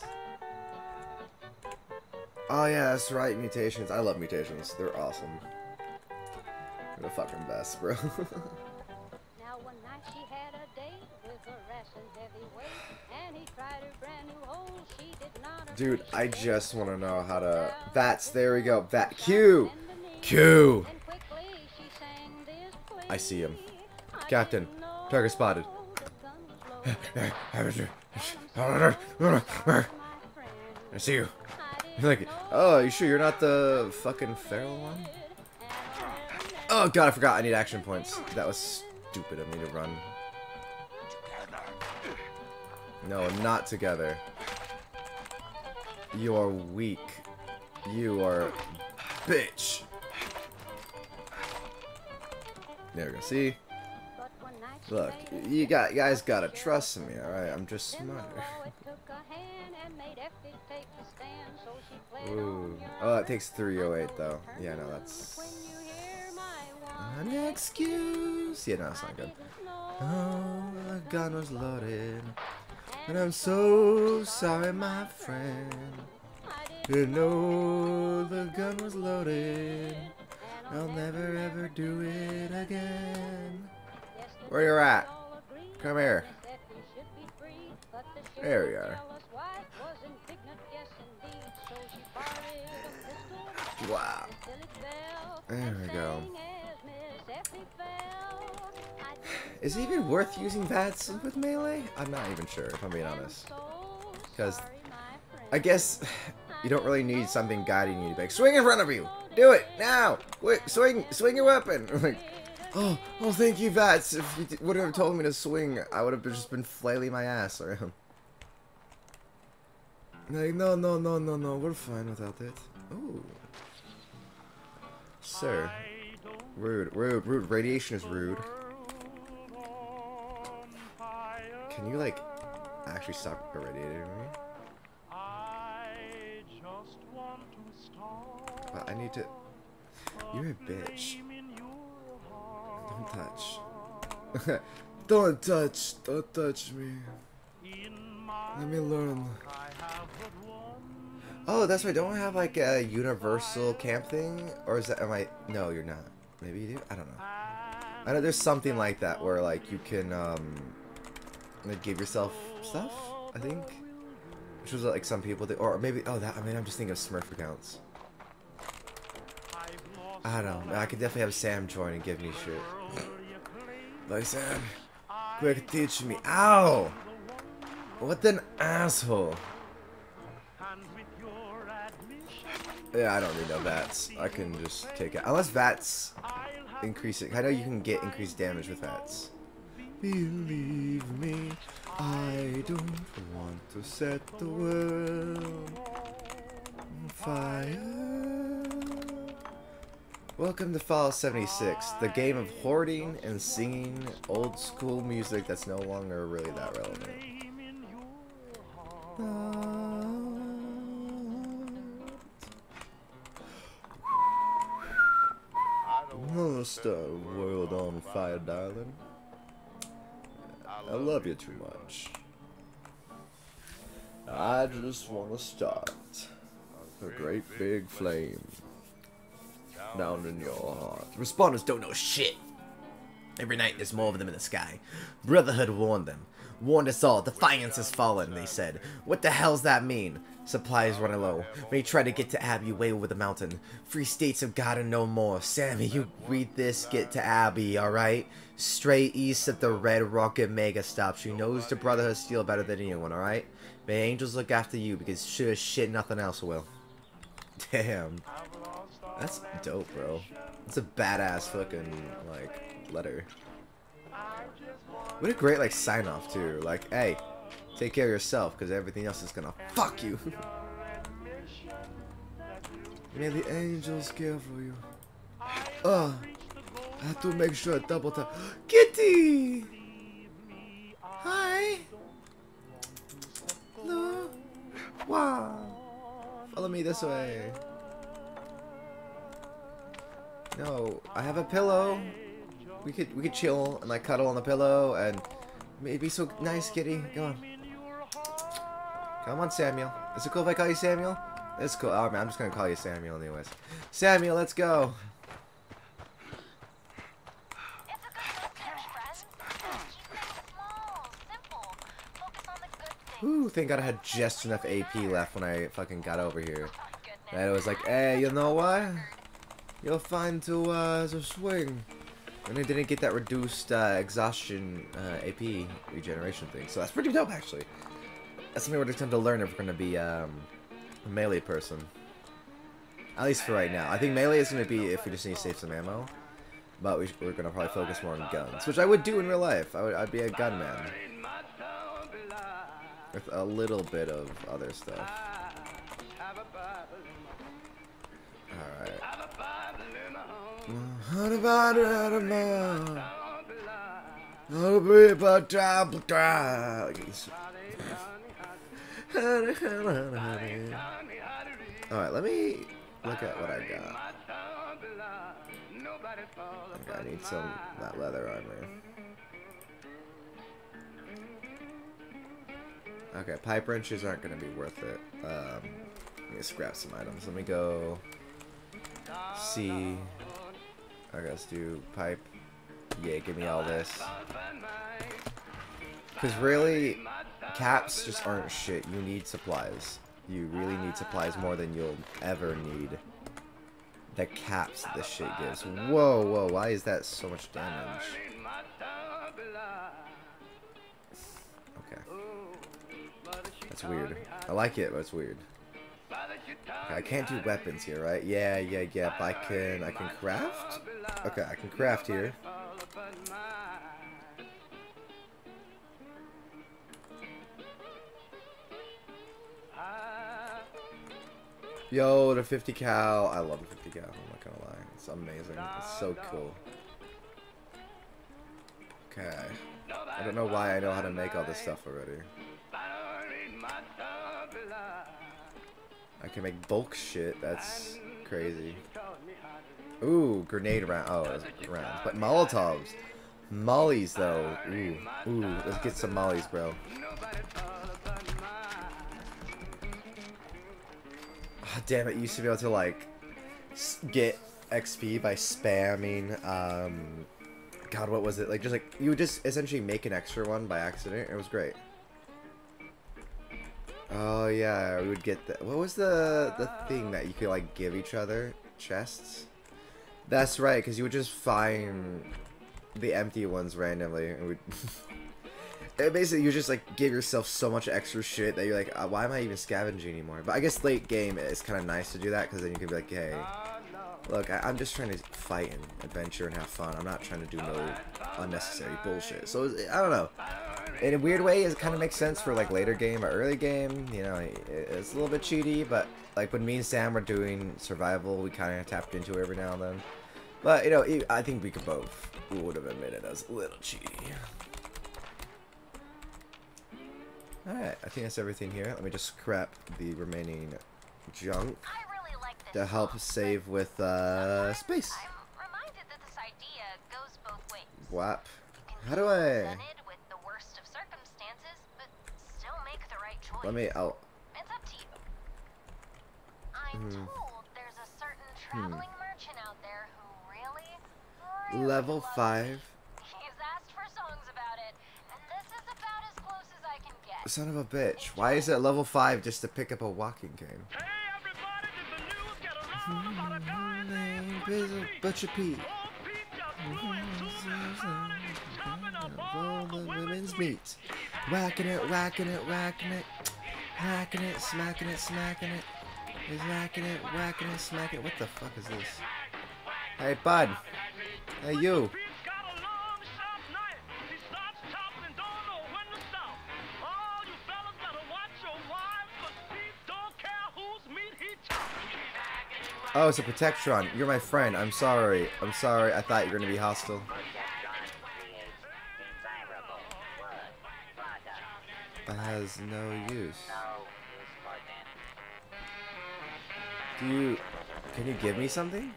Oh yeah, that's right, mutations. I love mutations. They're awesome. They're the fucking best, bro. Now one night she had a date with a wrestling heavyweight, and he tried her brand new hole. She did not. Dude, I just want to know how to... That's, there we go. That, Q! Q! I see him. Captain, target spotted. I see you. You're like, oh, you sure you're not the fucking feral one? Oh god, I forgot. I need action points. That was stupid of me to run. No, not together. You are weak. You are bitch. There we go. See? Look, you got you guys gotta trust me, alright? I'm just smarter. Ooh. Oh, that takes three oh eight though. Yeah, no, that's an excuse. Yeah, no, it's not good. Oh, the gun was loaded, and I'm so sorry, my friend. You know the gun was loaded. I'll never ever do it again. Where you at? Come here. There we are. Wow. There we go. Is it even worth using V A Ts with melee? I'm not even sure, if I'm being honest. Because I guess you don't really need something guiding you to be like, swing in front of you! Do it! Now! Quick! Swing! Swing your weapon! Like, oh, oh, thank you, V A Ts. If you would have told me to swing, I would have just been flailing my ass around. Like, no, no, no, no, no. We're fine without it. Ooh. Sir. Rude, rude, rude. Radiation is rude. Can you, like, actually stop irradiating me? But I need to... You're a bitch. Don't touch. Don't touch. Don't touch me. Let me learn. Oh, that's right. Don't I have like a universal camp thing? Or is that, am I, no, you're not. Maybe you do? I don't know. I know there's something like that where like you can, um, like give yourself stuff, I think. Which was like some people did, or maybe, oh, that, I mean, I'm just thinking of Smurf accounts. I don't know, I could definitely have Sam join and give me shit. Like, Sam, quick teach me. Ow! What an asshole. Yeah, I don't need no V A Ts. I can just take it. Unless V A Ts increase it. I know you can get increased damage with V A Ts. Believe me, I don't want to set the world on fire. Welcome to Fallout seventy-six, the game of hoarding and singing old school music that's no longer really that relevant. Oh, star world on fire, darling. I love you too much. I just want to start a great big flame down in your heart. Responders don't know shit. Every night there's more of them in the sky. Brotherhood warned them. Warned us all. Defiance has fallen, they said. What the hell's that mean? Supplies running low. When you try to get to Abbey way over the mountain. Free states have gotta know more. Sammy, you read this, get to Abbey, alright? Straight east of the Red Rocket Mega Stop. She knows the Brotherhood steal better than anyone, alright? May angels look after you, because sure shit nothing else will. Damn. That's dope, bro. That's a badass fucking, like, letter. What a great, like, sign-off, too. Like, hey, take care of yourself, because everything else is gonna fuck you. May the angels care for you. Uh, I have to make sure I double tap. Kitty! Hi! Hello? Wow! Follow me this way. No, I have a pillow. We could we could chill and like cuddle on the pillow and it'd be so nice, kitty. Go on. Come on, Samuel. Is it cool if I call you Samuel? It's cool. Oh man, I'm just gonna call you Samuel anyways. Samuel, let's go. Ooh, thank God I had just enough A P left when I fucking got over here. And it was like, hey, you know what? You're fine to uh to swing. And I didn't get that reduced uh, exhaustion uh, A P regeneration thing, so that's pretty dope actually. That's something we're just going to learn if we're going to be um, a melee person. At least for right now. I think melee is going to be if we just need to save some ammo. But we, we're going to probably focus more on guns, which I would do in real life. I would, I'd be a gunman. With a little bit of other stuff. Alright. Alright, let me look at what I got. Okay, I need some that leather armor. Okay, pipe wrenches aren't going to be worth it. Um, let me scrap some items. Let me go see. Okay, let's do pipe. Yeah, give me all this. Because really, caps just aren't shit. You need supplies. You really need supplies more than you'll ever need. The caps that this shit gives. Whoa, whoa, why is that so much damage? Okay. That's weird. I like it, but it's weird. Okay, I can't do weapons here, right? Yeah, yeah, yeah, but I can, I can craft? Okay, I can craft here. Yo, the fifty cal. I love the fifty cal, I'm not gonna lie. It's amazing. It's so cool. Okay. I don't know why I know how to make all this stuff already. I can make bulk shit. That's crazy. Ooh, grenade round. Oh, it's rounds. But Molotovs. Mollies, though. Ooh. Ooh, let's get some mollies, bro. Oh, damn it, you used to be able to, like, get X P by spamming, um, God, what was it? Like, just like, you would just essentially make an extra one by accident. It was great. Oh, yeah, we would get the... What was the, the thing that you could, like, give each other? Chests? That's right, because you would just find the empty ones randomly. And we'd... It basically, you just, like, give yourself so much extra shit that you're like, uh, why am I even scavenging anymore? But I guess late game, it's kind of nice to do that, because then you can be like, hey... Look, I I'm just trying to fight and adventure and have fun. I'm not trying to do no unnecessary bullshit. So, I don't know. In a weird way, it kind of makes sense for, like, later game or early game. You know, it's a little bit cheaty, but, like, when me and Sam were doing survival, we kind of tapped into it every now and then. But, you know, I think we could both would have admitted as a little cheaty. Alright, I think that's everything here. Let me just scrap the remaining junk. To help save with uh, space. I'm reminded that this idea goes both ways. Whap. How do I? With the worst of circumstances, but still make the right choice. Let me out. It's up to you. I'm hmm. told there's a certain traveling hmm. merchant out there who really, really level five. He's asked for songs about it, and this is about as close as I can get. Son of a bitch! Why is it level five just to pick up a walking cane? Butcher Pete. Women's meat. Whacking it, whacking it, whacking it. Hacking it, smacking it, smacking it. He's whacking it, whacking it, smacking it. What the fuck is this? Hey, bud. Hey, you. Oh, it's a Protectron. You're my friend. I'm sorry. I'm sorry. I thought you were going to be hostile. That has no use. Do you... Can you give me something?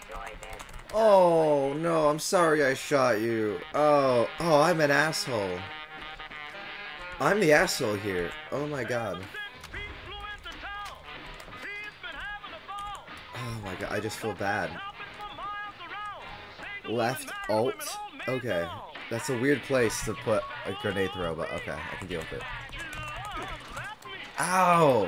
Oh, no. I'm sorry I shot you. Oh. Oh, I'm an asshole. I'm the asshole here. Oh, my God. Oh my god, I just feel bad. Left alt? Okay. That's a weird place to put a grenade throw, but okay, I can deal with it. Ow!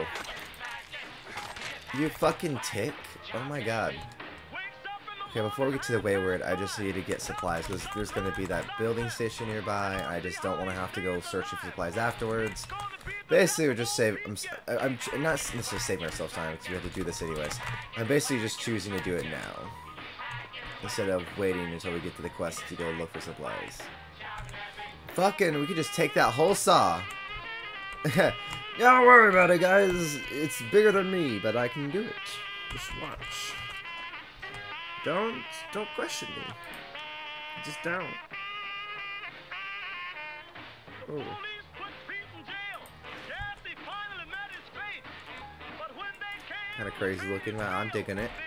You fucking tick? Oh my god. Okay, before we get to the Wayward, I just need to get supplies, because there's going to be that building station nearby. I just don't want to have to go searching for supplies afterwards. Basically, we're just save. I'm, I'm not necessarily saving ourselves time, because we have to do this anyways. I'm basically just choosing to do it now, instead of waiting until we get to the quest to go look for supplies. Fucking, we could just take that whole saw. Don't worry about it, guys. It's bigger than me, but I can do it. Just watch. Don't, don't question me. Just don't. Oh. Kind of crazy looking. Wow, I'm digging it.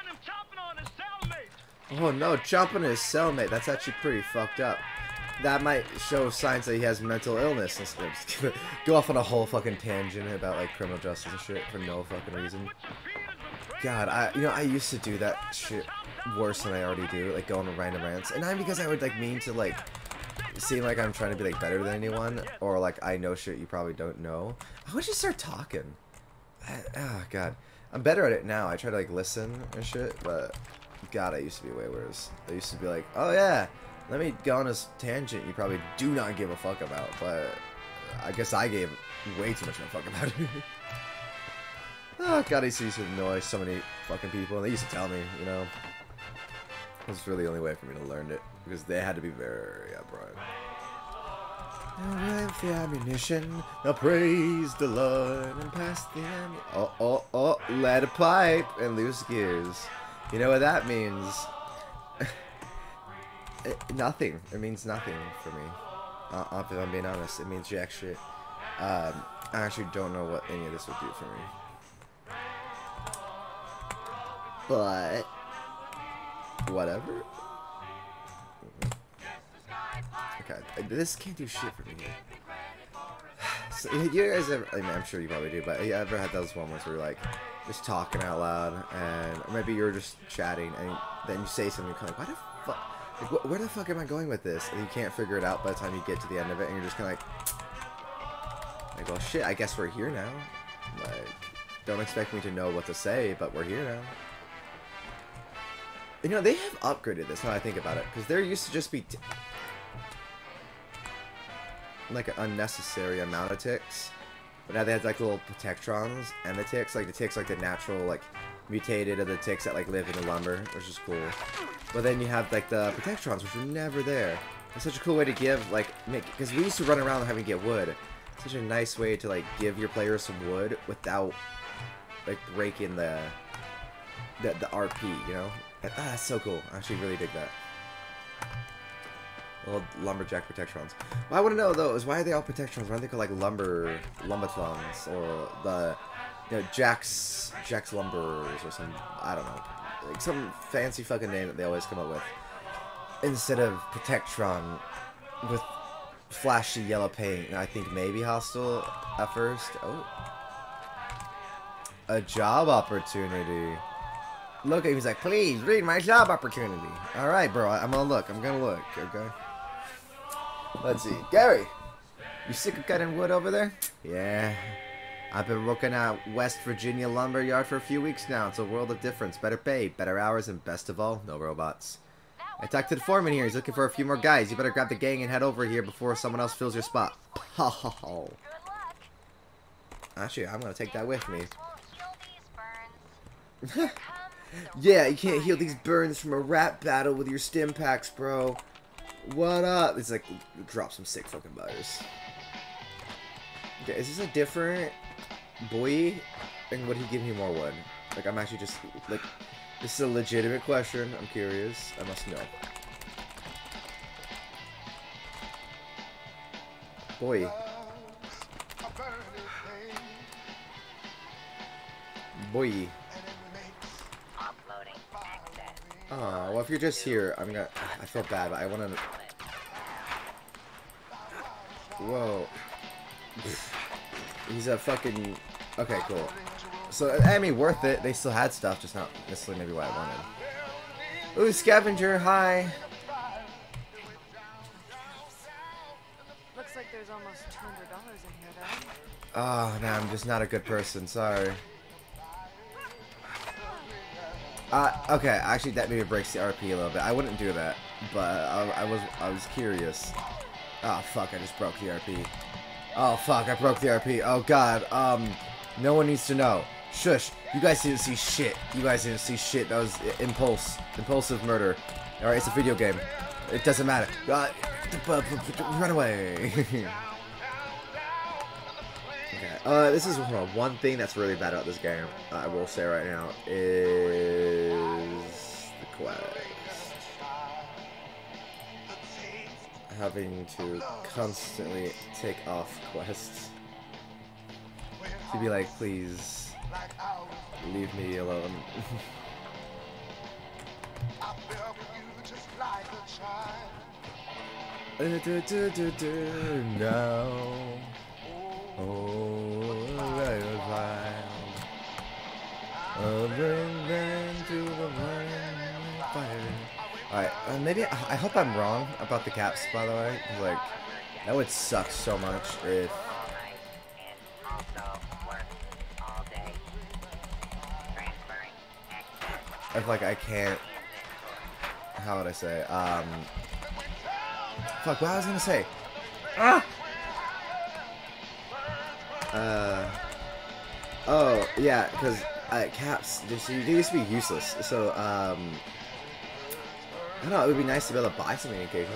Oh no, chomping his cellmate. That's actually pretty fucked up. That might show signs that he has mental illness. I'm just gonna go off on a whole fucking tangent about like criminal justice and shit for no fucking reason. God, I you know I used to do that shit worse than I already do, like go on random rants, and not because I would like mean to like seem like I'm trying to be like better than anyone, or like I know shit you probably don't know. I would just start talking. I, oh god, I'm better at it now. I try to like listen and shit, but god, I used to be way worse. I used to be like, oh yeah, let me go on this tangent you probably do not give a fuck about, but I guess I gave way too much of a fuck about it. Oh god, I used to annoy so many fucking people, and they used to tell me, you know. It was really the only way for me to learn it, because they had to be very upfront. Now with the ammunition, now praise the Lord and pass the ammunition. Oh, oh, oh, let a pipe and loose gears. You know what that means? it, nothing. It means nothing for me. Uh, if I'm being honest, it means jack shit. Um, I actually don't know what any of this would do for me. But whatever. Okay, this can't do shit for me. So, you guys ever, I mean, I'm sure you probably do, but you ever had those moments where you're like just talking out loud, and or maybe you're just chatting, and then you say something, you're kind of like, why the fuck? Like, wh where the fuck am I going with this? And you can't figure it out by the time you get to the end of it, and you're just kind of like, like, well, shit, I guess we're here now. Like, don't expect me to know what to say, but we're here now. You know, they have upgraded this, now I think about it, because there used to just be t like an unnecessary amount of ticks, but now they have like little protectrons and the ticks, like the ticks like the natural, like mutated of the ticks that like live in the lumber, which is cool. But then you have like the protectrons, which were never there. It's such a cool way to give, like, make, because we used to run around having to get wood. Such a nice way to like give your players some wood without like breaking the the, the R P, you know? Ah, that's so cool. I actually really dig that. Little lumberjack protectrons. What I want to know though is why are they all protectrons? Why are they called like lumber lumbathons or the you know Jack's Jack's Lumbers or some, I don't know, like some fancy fucking name that they always come up with instead of protectron with flashy yellow paint. And I think maybe hostile at first. Oh, a job opportunity. Look, he's like, please read my job opportunity. All right, bro, I'm gonna look. I'm gonna look. Okay. Let's see, Gary. You sick of cutting wood over there? Yeah. I've been working at West Virginia Lumber Yard for a few weeks now. It's a world of difference. Better pay, better hours, and best of all, no robots. I talked to the foreman here. He's looking for a few more guys. You better grab the gang and head over here before someone else fills your spot. Oh. Actually, I'm gonna take that with me. Yeah, you can't heal these burns from a rap battle with your stim packs, bro. What up? It's like, drop some sick fucking butters. Okay, is this a different boy? And would he give me more wood? Like, I'm actually just, like, this is a legitimate question. I'm curious. I must know. Boy. Boy. Oh, well, if you're just here, I'm gonna. I feel bad, but I wanna. Whoa. He's a fucking. Okay, cool. So, I mean, worth it. They still had stuff, just not necessarily maybe what I wanted. Ooh, scavenger, hi. Looks like there's almost two hundred dollars in here, though. Oh, no, I'm just not a good person. Sorry. Uh, okay, actually that maybe breaks the R P a little bit. I wouldn't do that, but I, I was I was curious. Oh fuck, I just broke the R P. Oh fuck, I broke the R P. Oh god, um, no one needs to know. Shush, you guys didn't see shit. You guys didn't see shit. That was impulse, impulsive murder. Alright, it's a video game. It doesn't matter. Uh, run away. Uh, this is well, one thing that's really bad about this game, uh, I will say right now, is the quest. Having to constantly take off quests. To be like, please, leave me alone. No. Oh, little child, I'll bring them to the fire. Alright, uh, maybe, I hope I'm wrong about the caps, by the way. Like, that would suck so much if... If, like, I can't... How would I say? Um... Fuck, what I was gonna say? Ah! Uh, oh, yeah, because uh, caps, they used to be useless, so, um, I don't know, it would be nice to be able to buy something occasionally,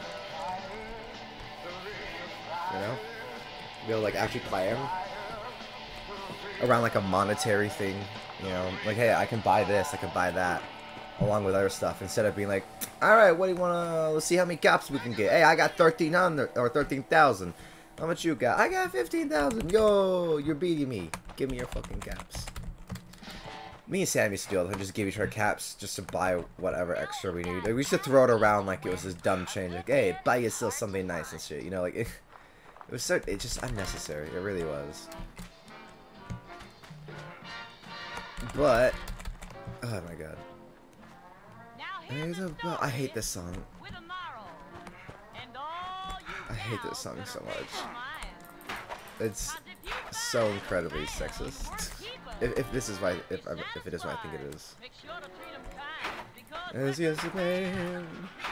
you know, be able to, like, actually play them around, like, a monetary thing, you know, like, hey, I can buy this, I can buy that, along with other stuff, instead of being like, alright, what do you want to, let's see how many caps we can get, hey, I got thirteen hundred, or thirteen thousand, how much you got? I got fifteen thousand. Yo, you're beating me. Give me your fucking caps. Me and Sam used to do all that. Just give each other caps just to buy whatever extra we need. Like, we used to throw it around like it was this dumb change. Like, hey, buy yourself something nice and shit. You know, like, it, it was so, it just unnecessary. It really was. But, oh my god. Now Isabel, I hate this song. I hate this song so much. It's so incredibly sexist. If, if this is why, if I'm, if it is what I think it is. As yes, man.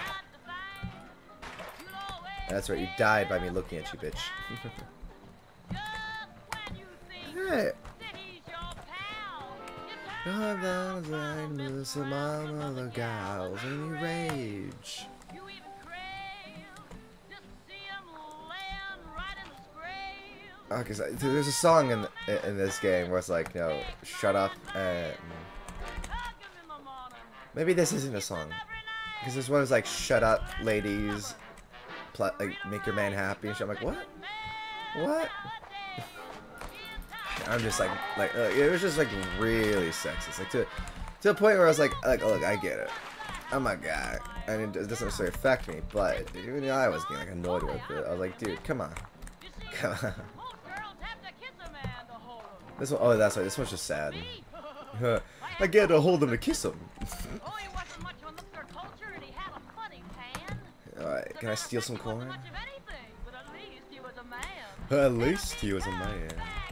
That's right. You died by me looking at you, bitch. Hey. Your Valentine some other gals and you rage. Okay, so there's a song in in this game where it's like, you know, shut up and maybe this isn't a song because this one is like, shut up, ladies, Pl like make your man happy and shit. I'm like, what? What? I'm just like, like uh, it was just like really sexist, like to to the point where I was like, like, oh, look, I get it, I'm a guy, and it doesn't necessarily affect me, but even I was getting like annoyed with it. I was like, dude, come on, come on. This one, oh, that's right. This one's just sad. I get to hold him to kiss him. Alright, can I steal some corn? At least he was a man.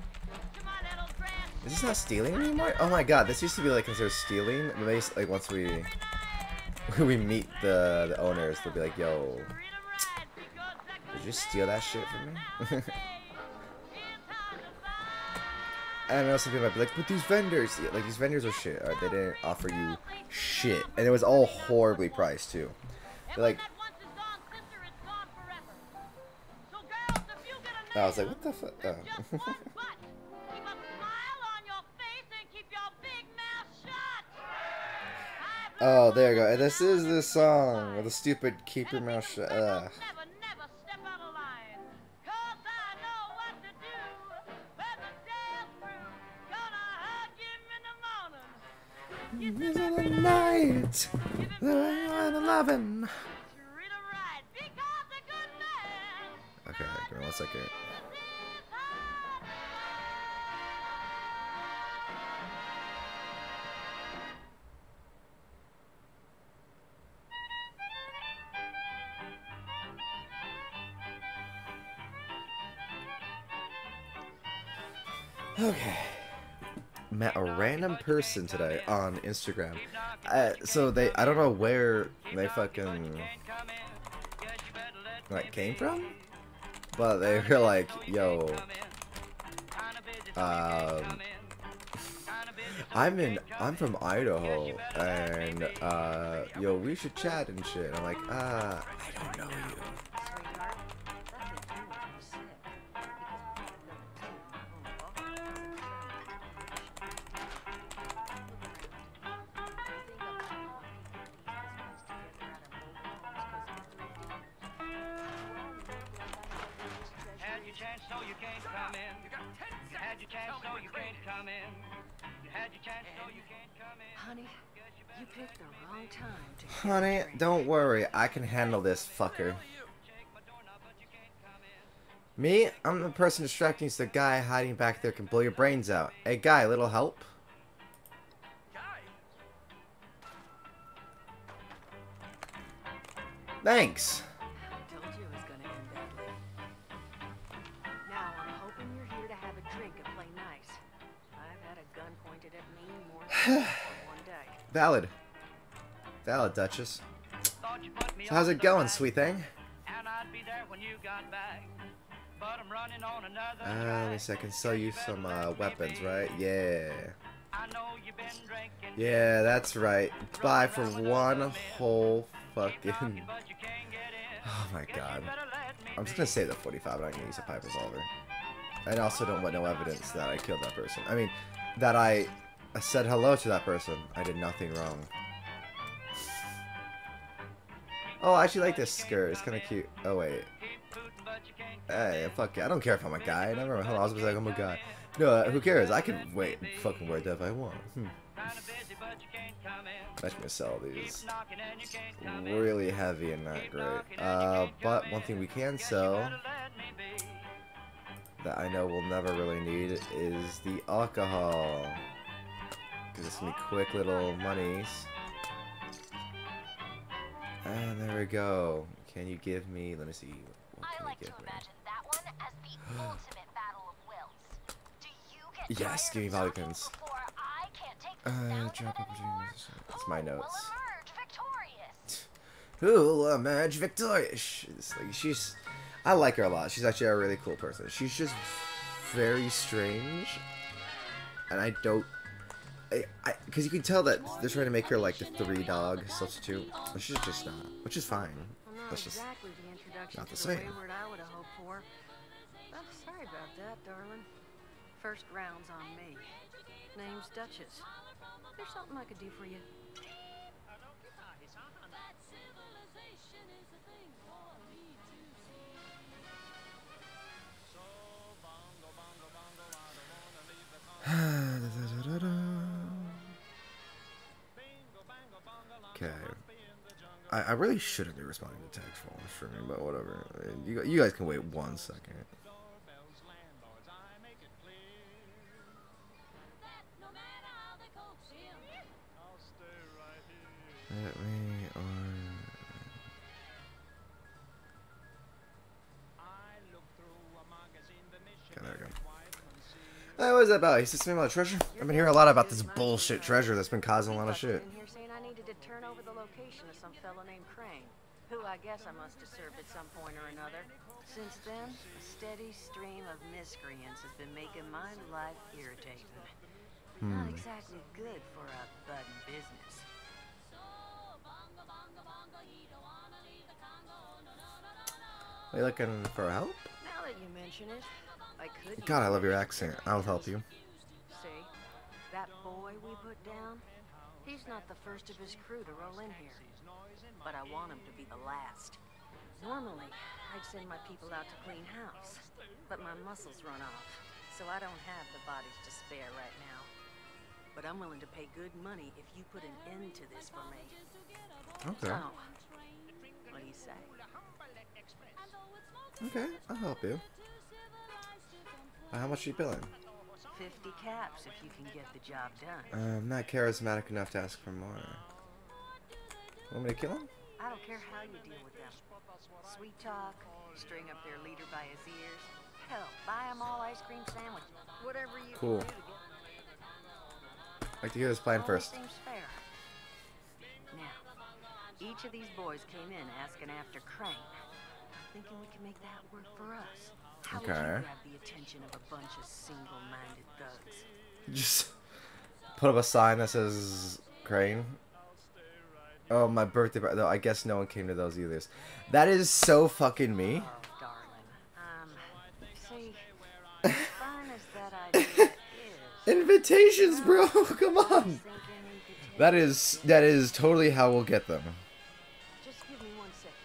Is this not stealing anymore? Oh my god, this used to be like considered stealing. Maybe like once we we meet the the owners, they'll be like, "Yo, did you steal that shit from me?" And I know some people might be like, "But these vendors, yeah, like these vendors are shit. Right? They didn't offer you shit, and it was all horribly priced too." They're like, I was like, "What the fuck?" Oh. Oh, there you go. And this is the song with the stupid keep your mouth shut. Uh. These are the night. The eleven. Okay, give me one second. Okay. Met a random person today on Instagram. Uh, so they, I don't know where they fucking like came from, but they were like, "Yo, um, I'm in, I'm from Idaho, and uh, yo, we should chat and shit." And I'm like, "Uh, I don't know you." Honey, you picked the wrong time to Honey, don't worry, I can handle this fucker. Me? I'm the person distracting so the guy hiding back there can blow your brains out. Hey guy, little help? Thanks. I told you it was gonna end badly. Now I'm hoping you're here to have a drink and play nice. I've had a gun pointed at me more than one day. Valid. Valid, Duchess. So how's it going, sweet thing? Uh, let me see, I can sell you some uh, weapons, right? Yeah. Yeah, that's right. Buy for one whole fucking... Oh my god. I'm just gonna save the forty-five, but I'm gonna use a pipe revolver. And also don't want no evidence that I killed that person. I mean, that I said hello to that person. I did nothing wrong. Oh, I actually like this skirt. It's kind of cute. Oh, wait. Hey, fuck it. I don't care if I'm a guy. I never. Hold on, I was gonna say I'm a guy. No, uh, who cares? I can wait. Fucking wear that if I want. Hmm. I'm gonna sell these. Really heavy and not great. Uh, but one thing we can sell that I know we'll never really need is the alcohol. Because it's gonna be quick little monies. And there we go. Can you give me? Let me see. What I can like you to give me? imagine that one as the ultimate battle of wills. Do you get Yes, tired give me of volley talking pins. before I can't take the Uh, sound of drop it anymore? opportunities. That's my Who will notes. emerge victorious? Who'll emerge victorious? She's like she's. I like her a lot. She's actually a really cool person. She's just very strange, and I don't. I, I, because you can tell that they're trying to make her like the three dog substitute, but she's just not, which is fine. Well, not That's just exactly the introduction not the to the same. wayward I would have hoped for. Oh, sorry about that, darling. First round's on me. Name's Duchess. There's something I could do for you. Okay. I, I really shouldn't be responding to text while I'm streaming, but whatever. You, you guys can wait one second. Let me on. Okay, there we go. Hey, what is that about? He said something about treasure? I've been hearing a lot about this bullshit treasure that's been causing a lot of shit. In here saying I needed to turn over the location of some fella named Crane, who I guess I must have served at some point or another. Since then, a steady stream of miscreants has been making my life irritating. Hmm. Not exactly good for a budding business. Are you looking for help? Now that you mention it, I could. God, I love your accent. I'll help you. See, that boy we put down, he's not the first of his crew to roll in here. But I want him to be the last. Normally, I'd send my people out to clean house, but my muscles run off, so I don't have the bodies to spare right now. But I'm willing to pay good money if you put an end to this for me. Okay. So, what do you say? Okay, I'll help you. Uh, how much are you billing? Fifty caps if you can get the job done. Uh, I'm not charismatic enough to ask for more. Want me to kill him? I don't care how you deal with them. Sweet talk, string up their leader by his ears. Hell, buy them all ice cream sandwiches. Whatever you Cool. can do to get I'd like to hear this plan all first. seems fair. Now, each of these boys came in asking after Crane. I'm thinking we can make that work for us. How would you Okay. grab the attention of a bunch of single-minded thugs? Just put up a sign that says Crane. Oh, my birthday. Though I guess no one came to those either. That is so fucking me. Oh, darling. Um, see, as fine as that idea is, Invitations, bro. Come on. thinking invitation- That is that is totally how we'll get them. Just give me one second.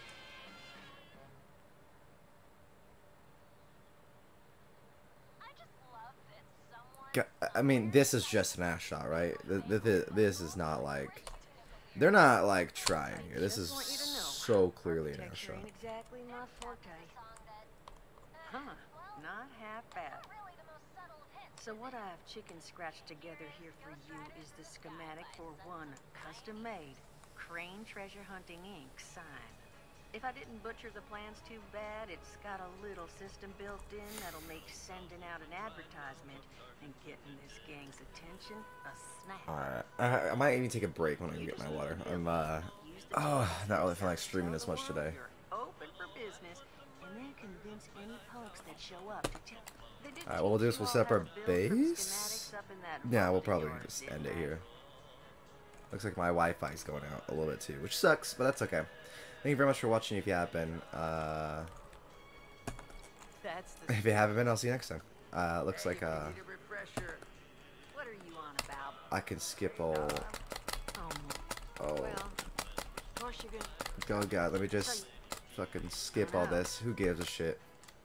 I just love that someone. Ga- I mean, this is just an ass shot, right? Th- th- th- This is not like they're not like trying here. This is Just want you to know, so clearly an ass architecture shot. ain't exactly my forte. Huh, not half bad. Really the most subtle of hits. So what I've chicken scratched together here for you is the schematic for one custom-made Crane Treasure Hunting Incorporated sign. If I didn't butcher the plans too bad, it's got a little system built in that'll make sending out an advertisement and getting this gang's attention a snap. Alright, I, I might even take a break when I can get my water. I'm uh, oh, not really feeling like streaming this much today. You're open for business, and then convince any punks that show up to tell. They did Alright, what we'll do is we'll set up our base. Yeah, we'll probably just end it here. Looks like my Wi-Fi is going out a little bit too, which sucks, but that's okay. Thank you very much for watching. If you have been, uh, That's the if you haven't been, I'll see you next time. Uh, looks like uh, Need a refresher. What are you on about? I can skip all. Um, Oh, well, of course you're gonna. oh God, let me just fucking skip all this. Who gives a shit?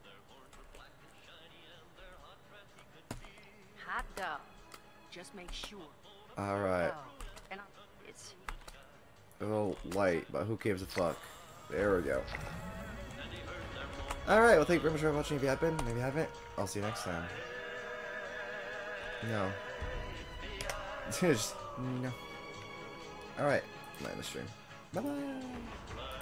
Hot dog. Just make sure. All right. Oh, and I, it's A little light, but who gives a fuck? There we go. Alright, well thank you very much for watching if you have been. Maybe you haven't. I'll see you next time. No. Just, no. Alright, I'm not in the stream. Bye bye.